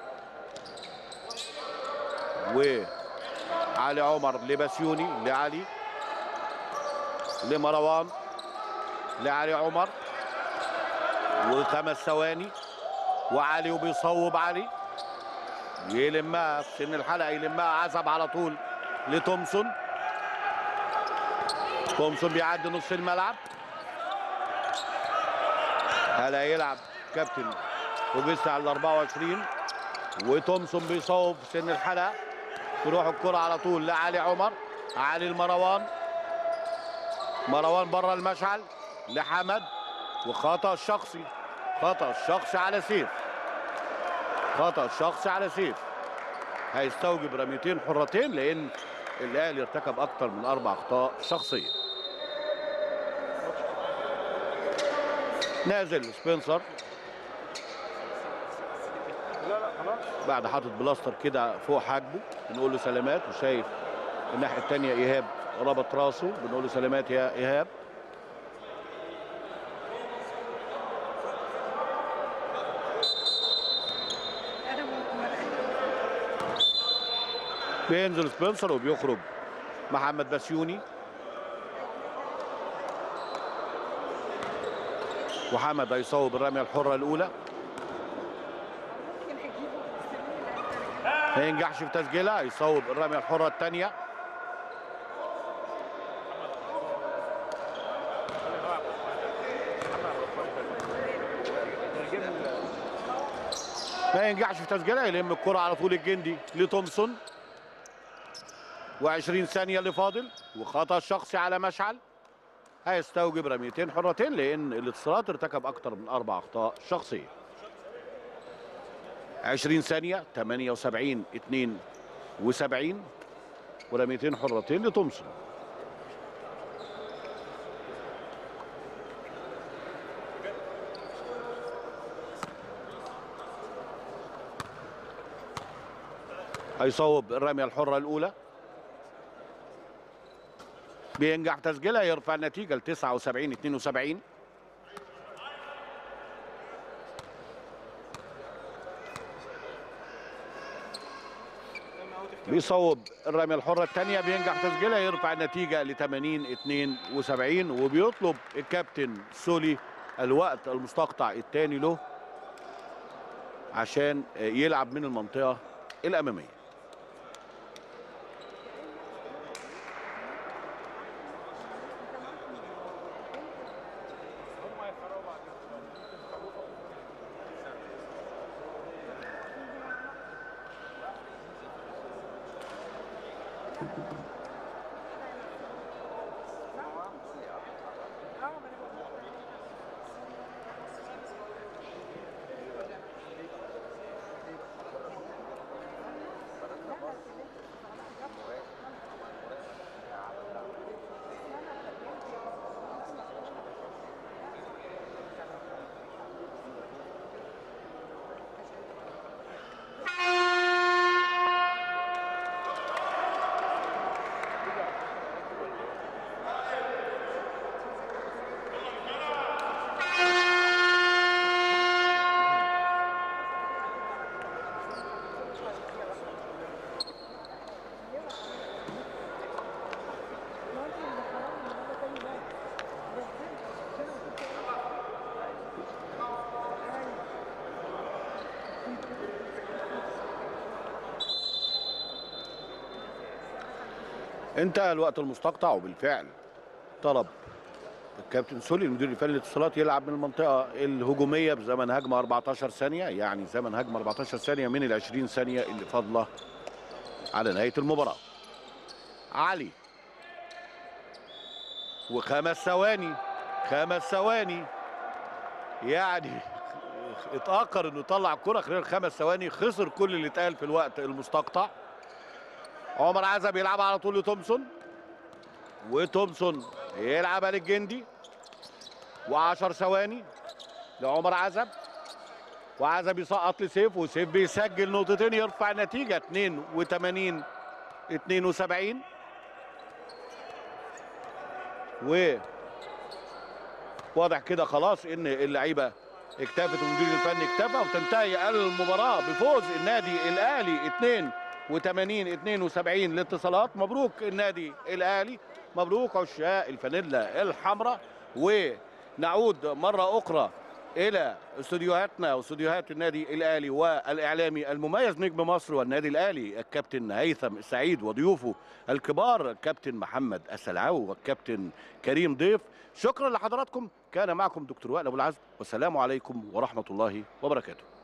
وعلي عمر لبسيوني لعلي لمروان لعلي عمر، و5 ثواني وعلي وبيصوب علي، يلمها في سن الحلقه، يلمها عزب على طول لتومسون. تومسون بيعدي نص الملعب. هلا يلعب كابتن وبيسع على 24 وتومسون بيصوب في سن الحلقه. تروح الكره على طول لعلي عمر، علي المروان، مروان بره المشعل لحمد، وخطأ شخصي، خطأ شخصي على سيف، خطأ شخصي على سيف. هيستوجب رميتين حرتين لان الاهلي ارتكب اكثر من 4 اخطاء شخصيه. نازل سبنسر بعد حاطط بلاستر كده فوق حاجبه، بنقول له سلامات، وشايف الناحيه الثانيه ايهاب ربط راسه، بنقول له سلامات يا ايهاب. بينزل سبنسر وبيخرج محمد بسيوني، وحمد هيصوب الرميه الحره الاولى. ما ينجحش في تسجيلها، يصوب الرميه الحره الثانيه. ما ينجحش في تسجيلها، يلم الكره على طول الجندي لتومسون. و20 ثانيه اللي فاضل، وخطا شخصي على مشعل هيستوجب رميتين حرتين، لان الاتصالات ارتكب اكثر من 4 اخطاء شخصيه. 20 ثانيه، 78 72، ورميتين حرتين لتومسون. هيصوب الرميه الحره الاولى، بينجح تسجيلها، يرفع النتيجه ل 79 72. بيصوب الرميه الحره الثانيه، بينجح تسجيلها، يرفع النتيجه ل 80 72. وبيطلب الكابتن سولي الوقت المستقطع الثاني له عشان يلعب من المنطقه الاماميه. انتهى الوقت المستقطع، وبالفعل طلب الكابتن سولي المدير الفني للاتصالات يلعب من المنطقه الهجوميه بزمن هجمه 14 ثانيه، يعني زمن هجمه 14 ثانيه من ال 20 ثانيه اللي فاضله على نهايه المباراه. علي وخمس ثواني، 5 ثواني، يعني اتاخر انه يطلع الكره خلال 5 ثواني، خسر كل اللي اتقال في الوقت المستقطع. عمر عزب يلعب على طول لتومسون، وتومسون يلعبها للجندي، و10 ثواني لعمر عزب، وعزب يسقط لسيف، وسيف بيسجل نقطتين، يرفع النتيجه 82 72. وواضح كده خلاص ان اللعيبه اكتفت والمدير الفني اكتفى، وتنتهي المباراه بفوز النادي الاهلي 82 72 لاتصالات. مبروك النادي الاهلي، مبروك عشاق الفانيلا الحمراء. ونعود مره اخرى الى استوديوهاتنا واستوديوهات النادي الاهلي والاعلامي المميز نجم مصر والنادي الاهلي الكابتن هيثم السعيد وضيوفه الكبار الكابتن محمد السلعاوي والكابتن كريم ضيف. شكرا لحضراتكم، كان معكم دكتور وائل ابو العزم، والسلام عليكم ورحمه الله وبركاته.